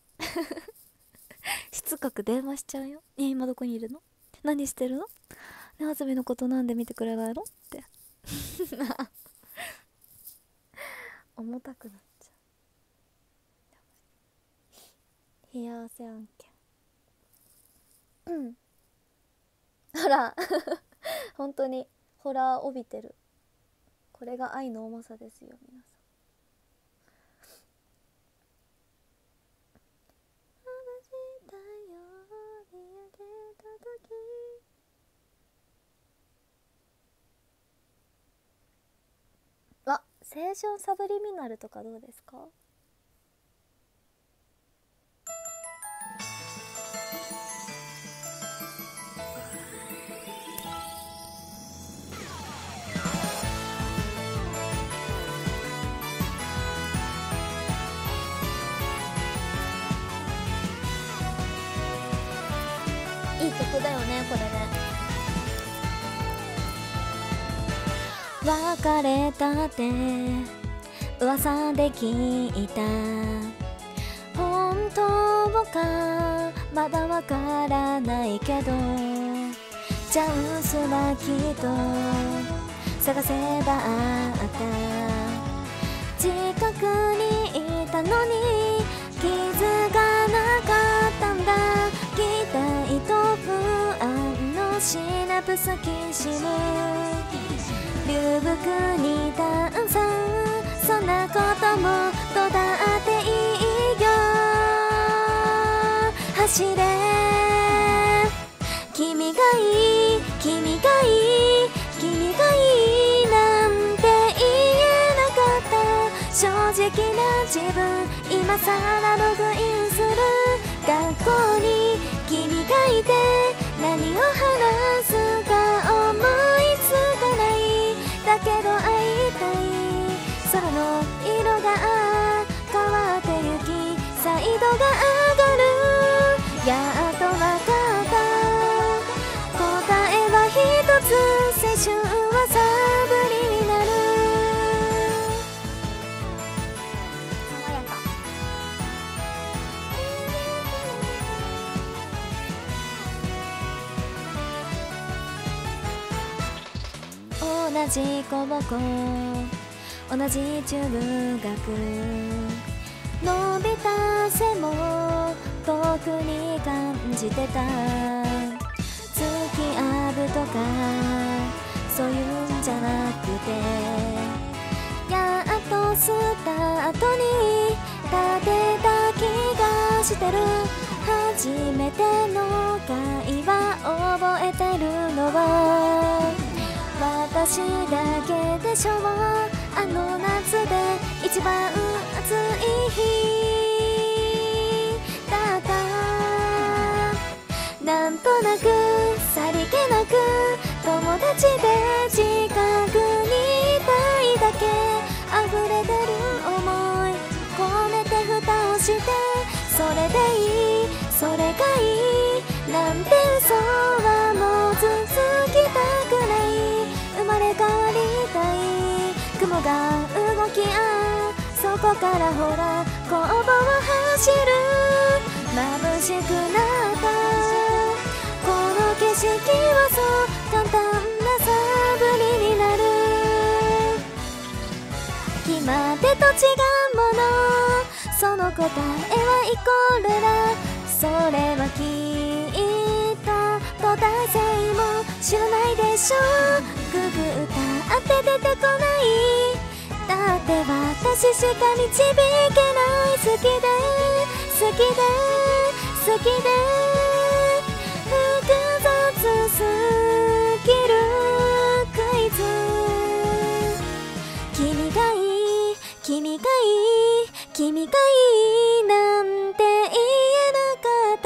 しつこく電話しちゃうよ。ね今どこにいるの何してるのね安住のことなんで見てくれないのって重たくなっちゃう。冷や汗案件うんほら本当にホラー帯びてる。これが愛の重さですよ皆さん。あ、青春サブリミナルとかどうですか？いい曲だよねこれね。別れたって噂で聞いた本当かまだわからないけどチャンスはきっと探せばあった近くにいたのに気づかなかったんだ期待と不安のシナプスきしむ流木にダンサーそんなこともどうだっていいよ走れ君がいい君がいい君がいいなんて言えなかった正直な自分今さらログインする学校に君がいて何を話すか思いつかないだけど会いたい空の色が変わってゆきサイドが上がるやっとわかった答えは一つ青春はサブリミナルじ高校同じ中学伸びた背も特に感じてた。付き合うとかそういうんじゃなくて、やっとスタートに立てた気がしてる。初めての会話覚えてるのは私だけでしょう。あの夏で一番暑い日だった。なんとなくさりげなく友達で近くにいたいだけ。溢れ出る思い込めて蓋をして、それでいいそれがいいなんて嘘はもう続きたくない。生まれ変わりたい。雲が動き合うそこからほら工房を走る。眩しくなったこの景色はそう簡単なサブリになる。決まってと違うものその答えはイコールだ。それはきっと東大生も知らないでしょ。ググったって出てこない。だって私しか導けない。好きで好きで好きで複雑すぎるクイズ。君がいい君がいい君がいいなんて言えなかった。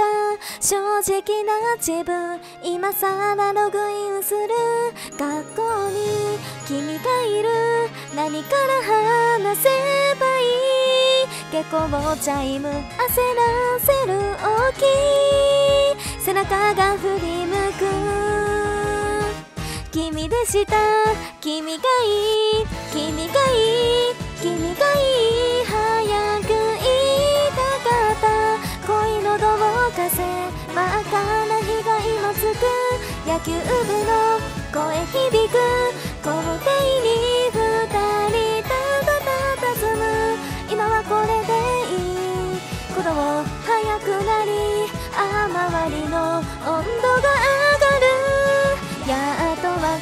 正直な自分今さらログインする。学校に君がいる何から話せばいい。下校チャイム焦らせる大きい背中が振り向く。君でした君がいい君がいい君がいい早く言いたかった。恋のどうかせ真っ赤な日が今つく。野球部の声響く校庭に二人ただたたずむ。今はこれでいい鼓動速くなり周りの温度が上がる。やっとわか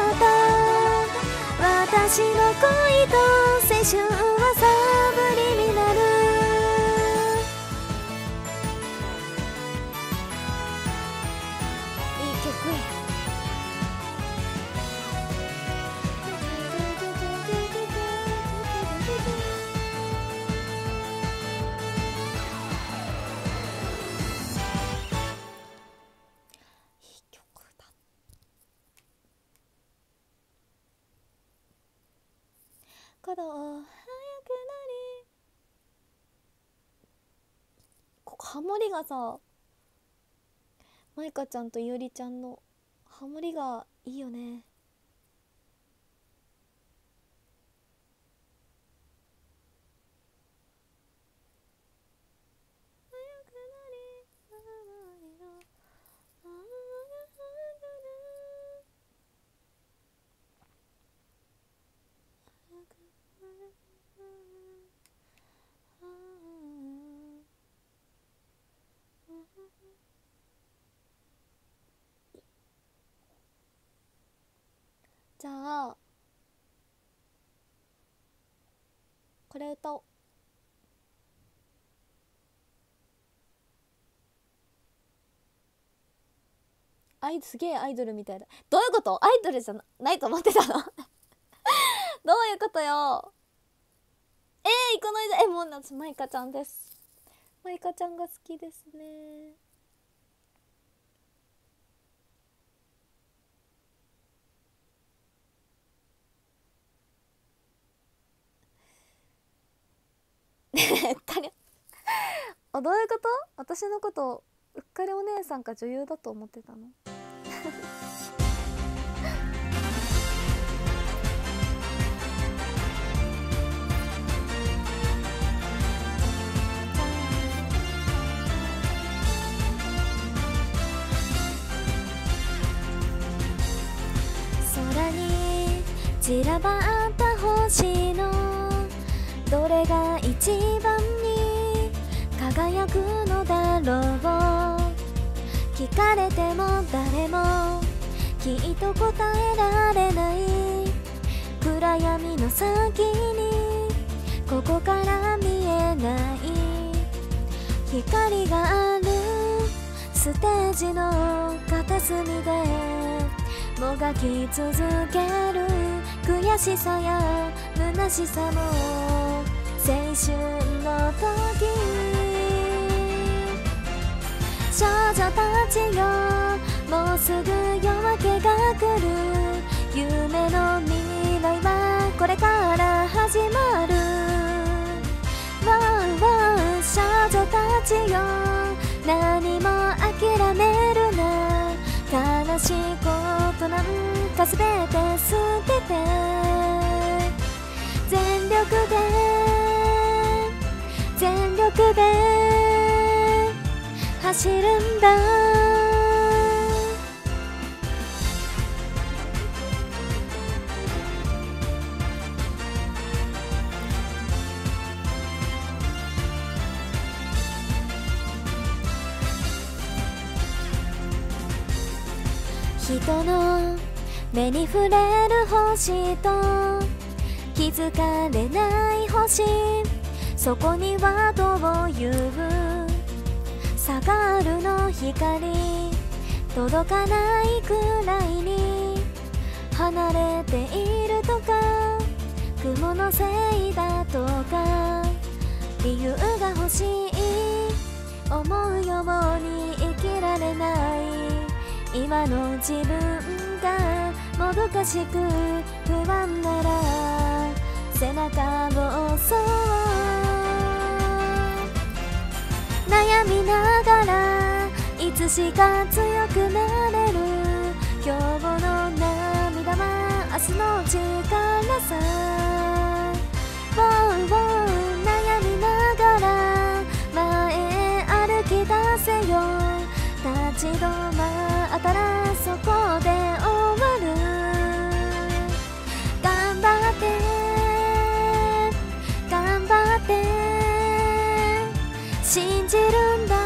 った私の恋と青春はサブリミナル。いい曲や。いい曲だ。鼓動速くなりここハモリがさ、マイカちゃんとゆりちゃんのハモリがいいよね。じゃあこれ歌おう。アイすげえアイドルみたいだ。どういうこと？アイドルじゃないと思ってたのどういうことよ。えー、行かないで。え、もう夏マイカちゃんです。マイカちゃんが好きですね。うっかりあ、どういうこと？私のことうっかりお姉さんか女優だと思ってたの空に散らばった星のどれが一番に輝くのだろう。聞かれても誰もきっと答えられない暗闇の先にここから見えない光があるステージの片隅でもがき続ける悔しさや虚しさも青春の時。少女たちよもうすぐ夜明けが来る夢の未来はこれから始まる。わーわー少女たちよ何も諦めるな悲しいことなんかすべて捨てて全力で全力で走るんだ。人の目に触れる星と気づかれない星そこにはどういう下がるの光届かないくらいに離れているとか雲のせいだとか理由が欲しい思うように生きられない今の自分がもどかしく不安なら背中を押そう悩みながらいつしか強くなれる今日の涙は明日の力さウォーウォー悩みながら前へ歩き出せよ立ち止まったらそこで終わる頑張って頑張って信じるんだ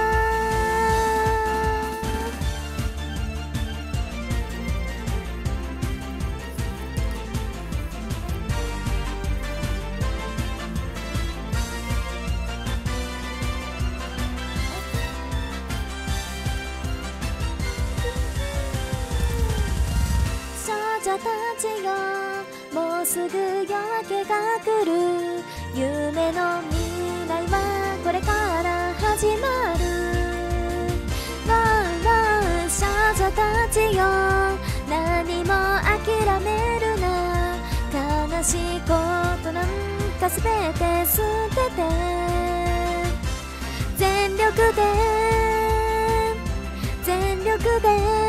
少女たちよもうすぐ夜明けが来る夢の未来はこれから始まるわーわー少女たちよ何も諦めるな悲しいことなんかすべて捨てて全力で全力で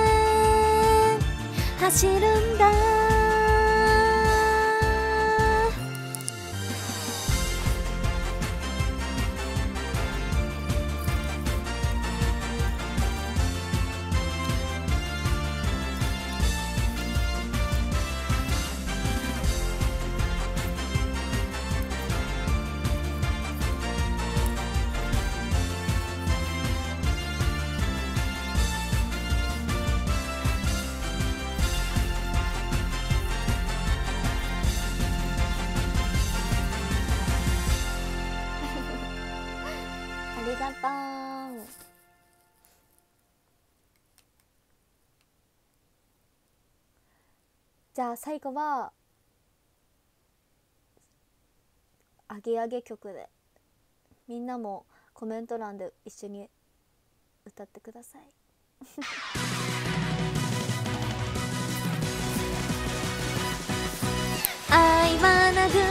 走るんだありがとう。じゃあ最後はアゲアゲ曲でみんなもコメント欄で一緒に歌ってくださいI wanna do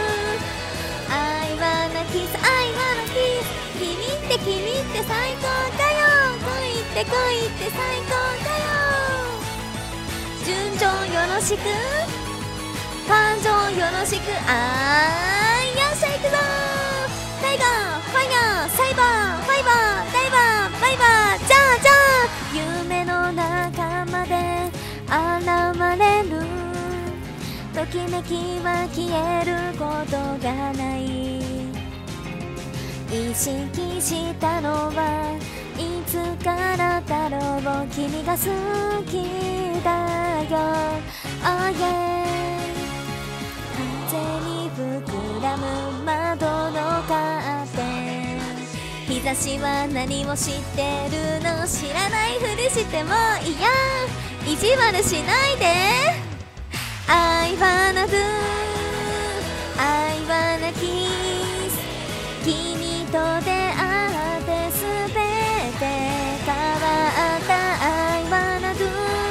I wanna kiss I wanna kiss 君って君って最高だよ恋って恋って最高だよ順調よろしく感情よろしくあーよっしゃ行くぞタイガーファイヤーサイバーファイバーダイバーバイバーじゃあじゃあ夢の中まで現れる時きめきは消えることがない。意識したのはいつからだろう。君が好きだよ。Oh yeah。 風に膨らむ窓のカーテン。日差しは何を知ってるの。知らないふりしてもいや意地悪しないで。 I wanna do I wanna kiss。 君と出会ってすべて変わった。 I wanna do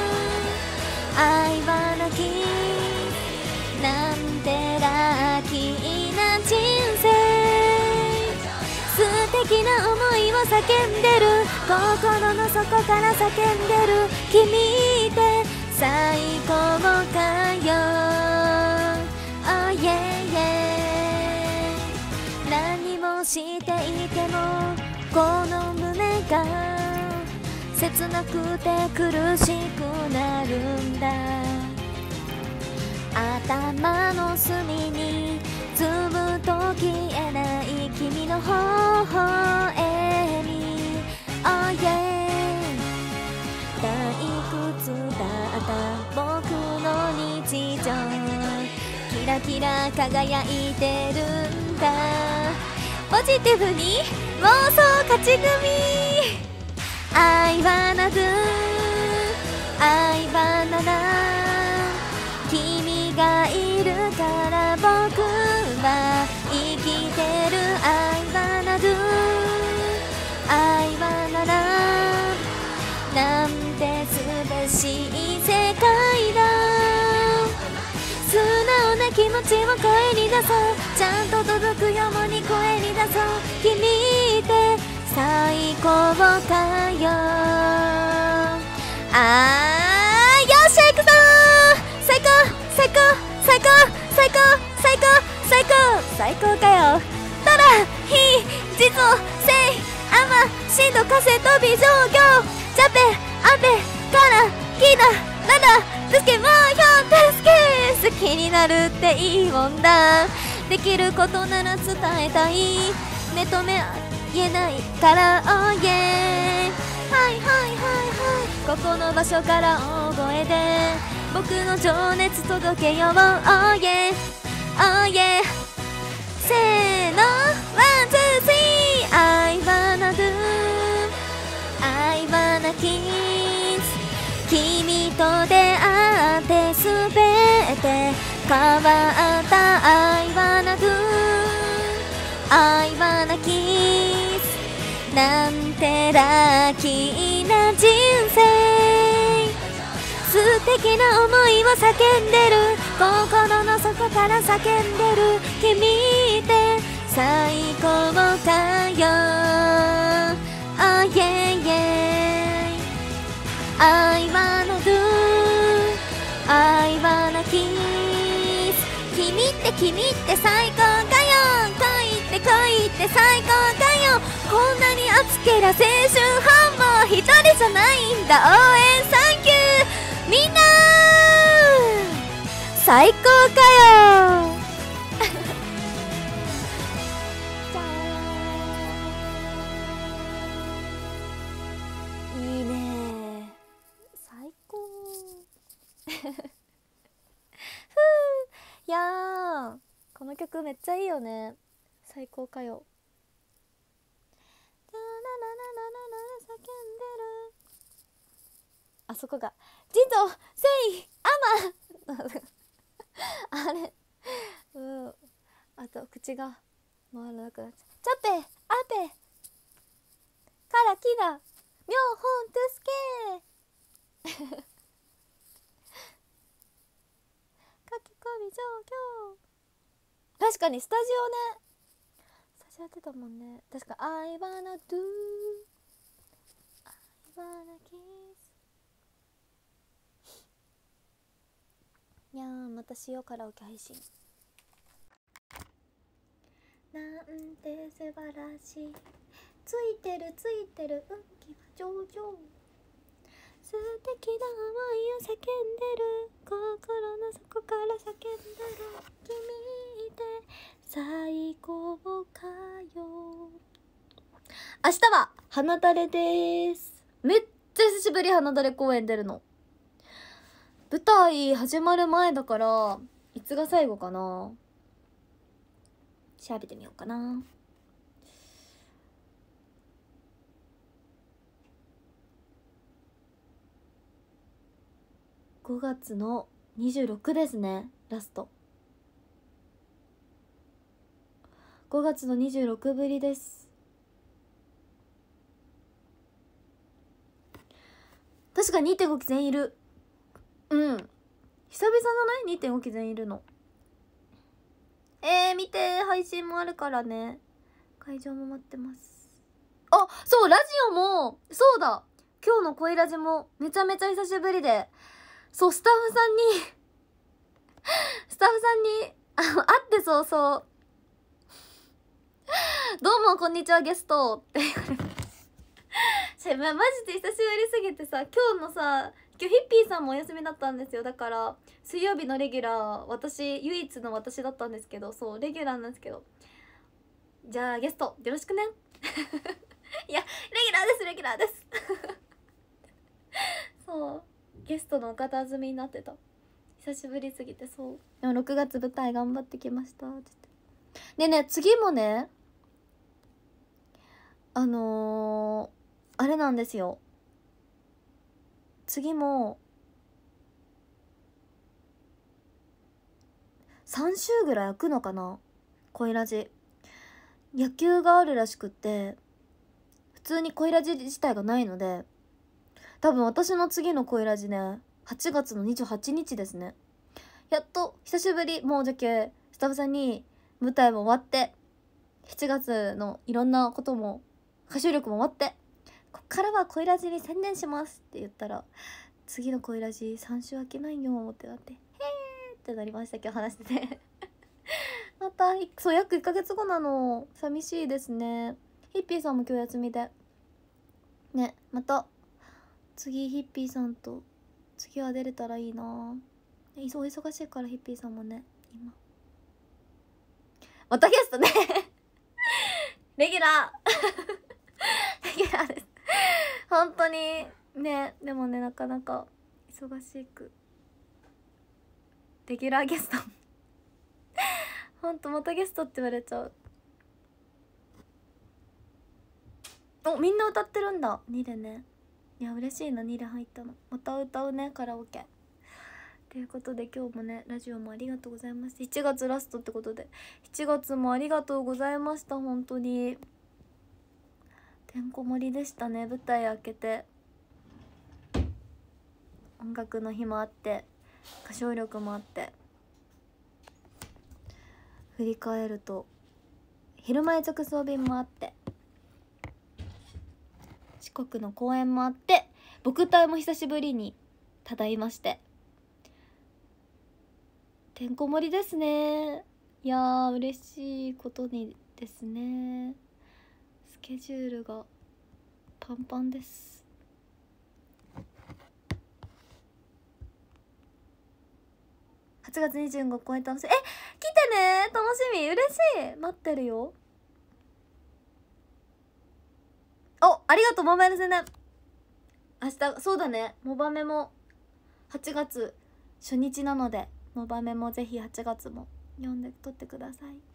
I wanna kiss。 なんてラッキーな人生。素敵な思いを叫んでる。心の底から叫んでる。君って最高かよ。 Oh yeah yeah。 何もしていてもこの胸が切なくて苦しくなるんだ。頭の隅にずっと消えない君の微笑み。 Oh yeah。 退屈だった僕の日常。キラキラ輝いてるんだ。ポジティブに妄想勝ち組。 I wanna do I wanna love。 君がいるから僕は生きてる。 I wanna do I wanna love。 なんて素晴らしい世界だ。素直な気持ちを声に出そう。ちゃんと届くように声に出そう。君って最高かよ。あーよっしゃ行くぞー。最高最高最高最高最高最高最高かよ。ただ非実をせいあましんどかせ飛び状況。ジャペアペからきだなんだつけもひょん助け。好きになるっていいもんだ。できることなら伝えたい。目と目言えないから Oh yeah。 はいはいはいはいここの場所から大声で僕の情熱届けよう。 Oh yeah Oh yeah。 せーの One two three。 I wanna do I wanna kiss。 君と出会ってすべて変わった。 I wanna do I wanna kiss。 なんてラッキーな人生。素敵な思いを叫んでる。心の底から叫んでる。君って最高かよ。 Oh yeah yeah。 I wanna do I wanna kiss。 君って君って最高かよ。恋って恋って最高かよ。こんなに熱けりゃ青春半も一人じゃないんだ。応援サンキューみんな最高かよ。いいね最高ふういやーこの曲めっちゃいいよね。最高かよ。叫んでる。あそこが人造せいあまあれうんあと口が回らなくなっちゃう。チャペアペからきだ妙本トゥスケー書き込み状況。確かにスタジオねスタジオやってたもんね。確か I wanna do I wanna kiss。 いやーまたしようカラオケ配信。なんて素晴らしい。ついてるついてる運気は上々。 素敵な想いを叫んでる、心の底から叫んでる、君って最高かよ。明日は花だれです。めっちゃ久しぶり、花だれ公演出るの。舞台始まる前だからいつが最後かな、調べてみようかな。ごがつのにじゅうろくですね、ラスト。ごがつのにじゅうろくぶりです。確か にてんご 期全員いる。うん、久々じゃない？ にてんご 期全員いるの。えー、見て、配信もあるからね。会場も待ってます。あ、そう、ラジオも、そうだ、今日の恋ラジもめちゃめちゃ久しぶりで、そう、スタッフさんにスタッフさんにあの会って早々どうもこんにちはゲストって言われてマジで久しぶりすぎてさ、今日のさ、今日ヒッピーさんもお休みだったんですよ。だから水曜日のレギュラー、私唯一の私だったんですけど、そうレギュラーなんですけど、じゃあゲストよろしくねいやレギュラーですレギュラーですそうゲストのお方済みになってた。久しぶりすぎて。そうでもろくがつ舞台頑張ってきましたって言って。でね、次もね、あのー、あれなんですよ。次もさん週ぐらい空くのかな、恋ラジ。野球があるらしくって、普通に恋ラジ自体がないので、多分私の次の恋ラジね、はちがつのにじゅうはちにちですね。やっと久しぶり。もうじゃけスタッフさんに舞台も終わって、しちがつのいろんなことも歌唱力も終わって、こっからは恋ラジに専念しますって言ったら、次の恋ラジさん週空けないよってなって、へーってなりました。今日話しててまたそう約いっかげつごなの。寂しいですね。ヒッピーさんも今日休みでね。また次ヒッピーさんと次は出れたらいいな。お忙しいからヒッピーさんもね今またゲストねレギュラーレギュラーです本当にね。でもね、なかなか忙しくレギュラーゲストほんとまたゲストって言われちゃう。お、みんな歌ってるんだにでね。いや嬉しいな、にで入ったの。また歌うね、カラオケということで、今日もねラジオもありがとうございました。しちがつラストってことで、しちがつもありがとうございました。本当にてんこ盛りでしたね。舞台開けて音楽の日もあって、歌唱力もあって、振り返ると昼前直送便もあって、四国の公演もあって、僕隊も久しぶりにただいまして、てんこ盛りですね。いやー嬉しいことにですね、スケジュールがパンパンです。はちがつにじゅうご公演楽しみ。え、来てね、楽しみ、嬉しい、待ってるよ。お、ありがとうモバイル宣伝。明日そうだね、モバメもはちがつ初日なので、モバメもぜひはちがつも読んで撮ってください。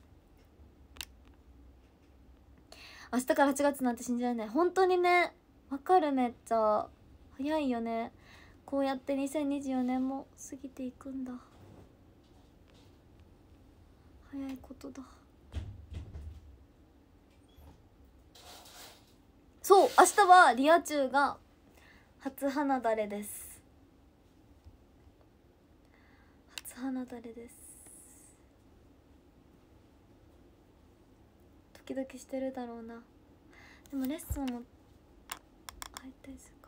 明日からはちがつなんて信じられない。本当にね、わかる。めっちゃ早いよね。こうやってにせんにじゅうよねんも過ぎていくんだ。早いことだ。そう、明日はリア充が初花だれです。初花だれです。ドキドキしてるだろうな。でもレッスンも入ったりするから、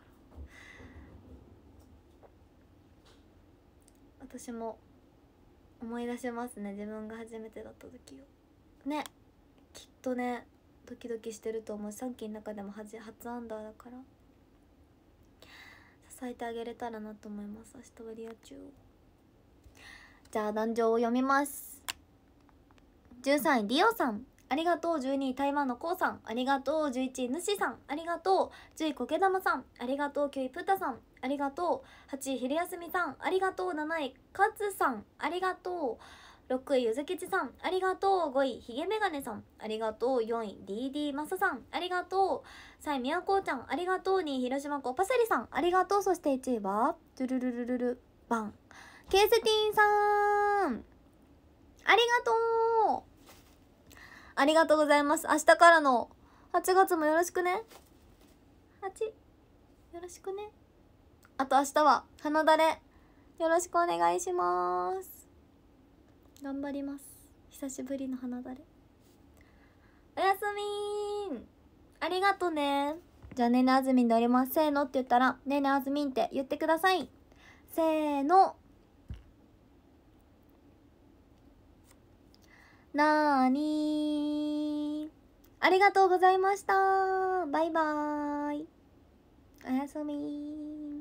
私も思い出しますね、自分が初めてだった時をね。きっとねドキドキしてると思う。さんきの中でも初初アンダーだから、 えてあげれたらなと思います。明日はリア中。じゃあ壇上を読みます。じゅうさんいリオさんありがとう。じゅうにい台湾のコウさんありがとう。じゅういちいぬしさんありがとう。じゅういコケダマさんありがとう。きゅういプタさんありがとう。はちい昼休みさんありがとう。なないカツさんありがとう。ろくいゆずきちさんありがとう。ごいひげメガネさんありがとう。よんい ディーディー マサさんありがとう。さんいみやこうちゃんありがとう。にい広島子パセリさんありがとう。そしていちいはトゥルルルルルバンケーセティンさんありがとう。ありがとうございます。明日からのはちがつもよろしくね。はちよろしくね。あと明日は花だれよろしくお願いします。頑張ります。久しぶりの花だれ。おやすみーん。ありがとね。じゃあねねあずみんでおります。せーのって言ったらねねあずみんって言ってください。せーの。なーにー。ありがとうございました。バイバーイ。おやすみー。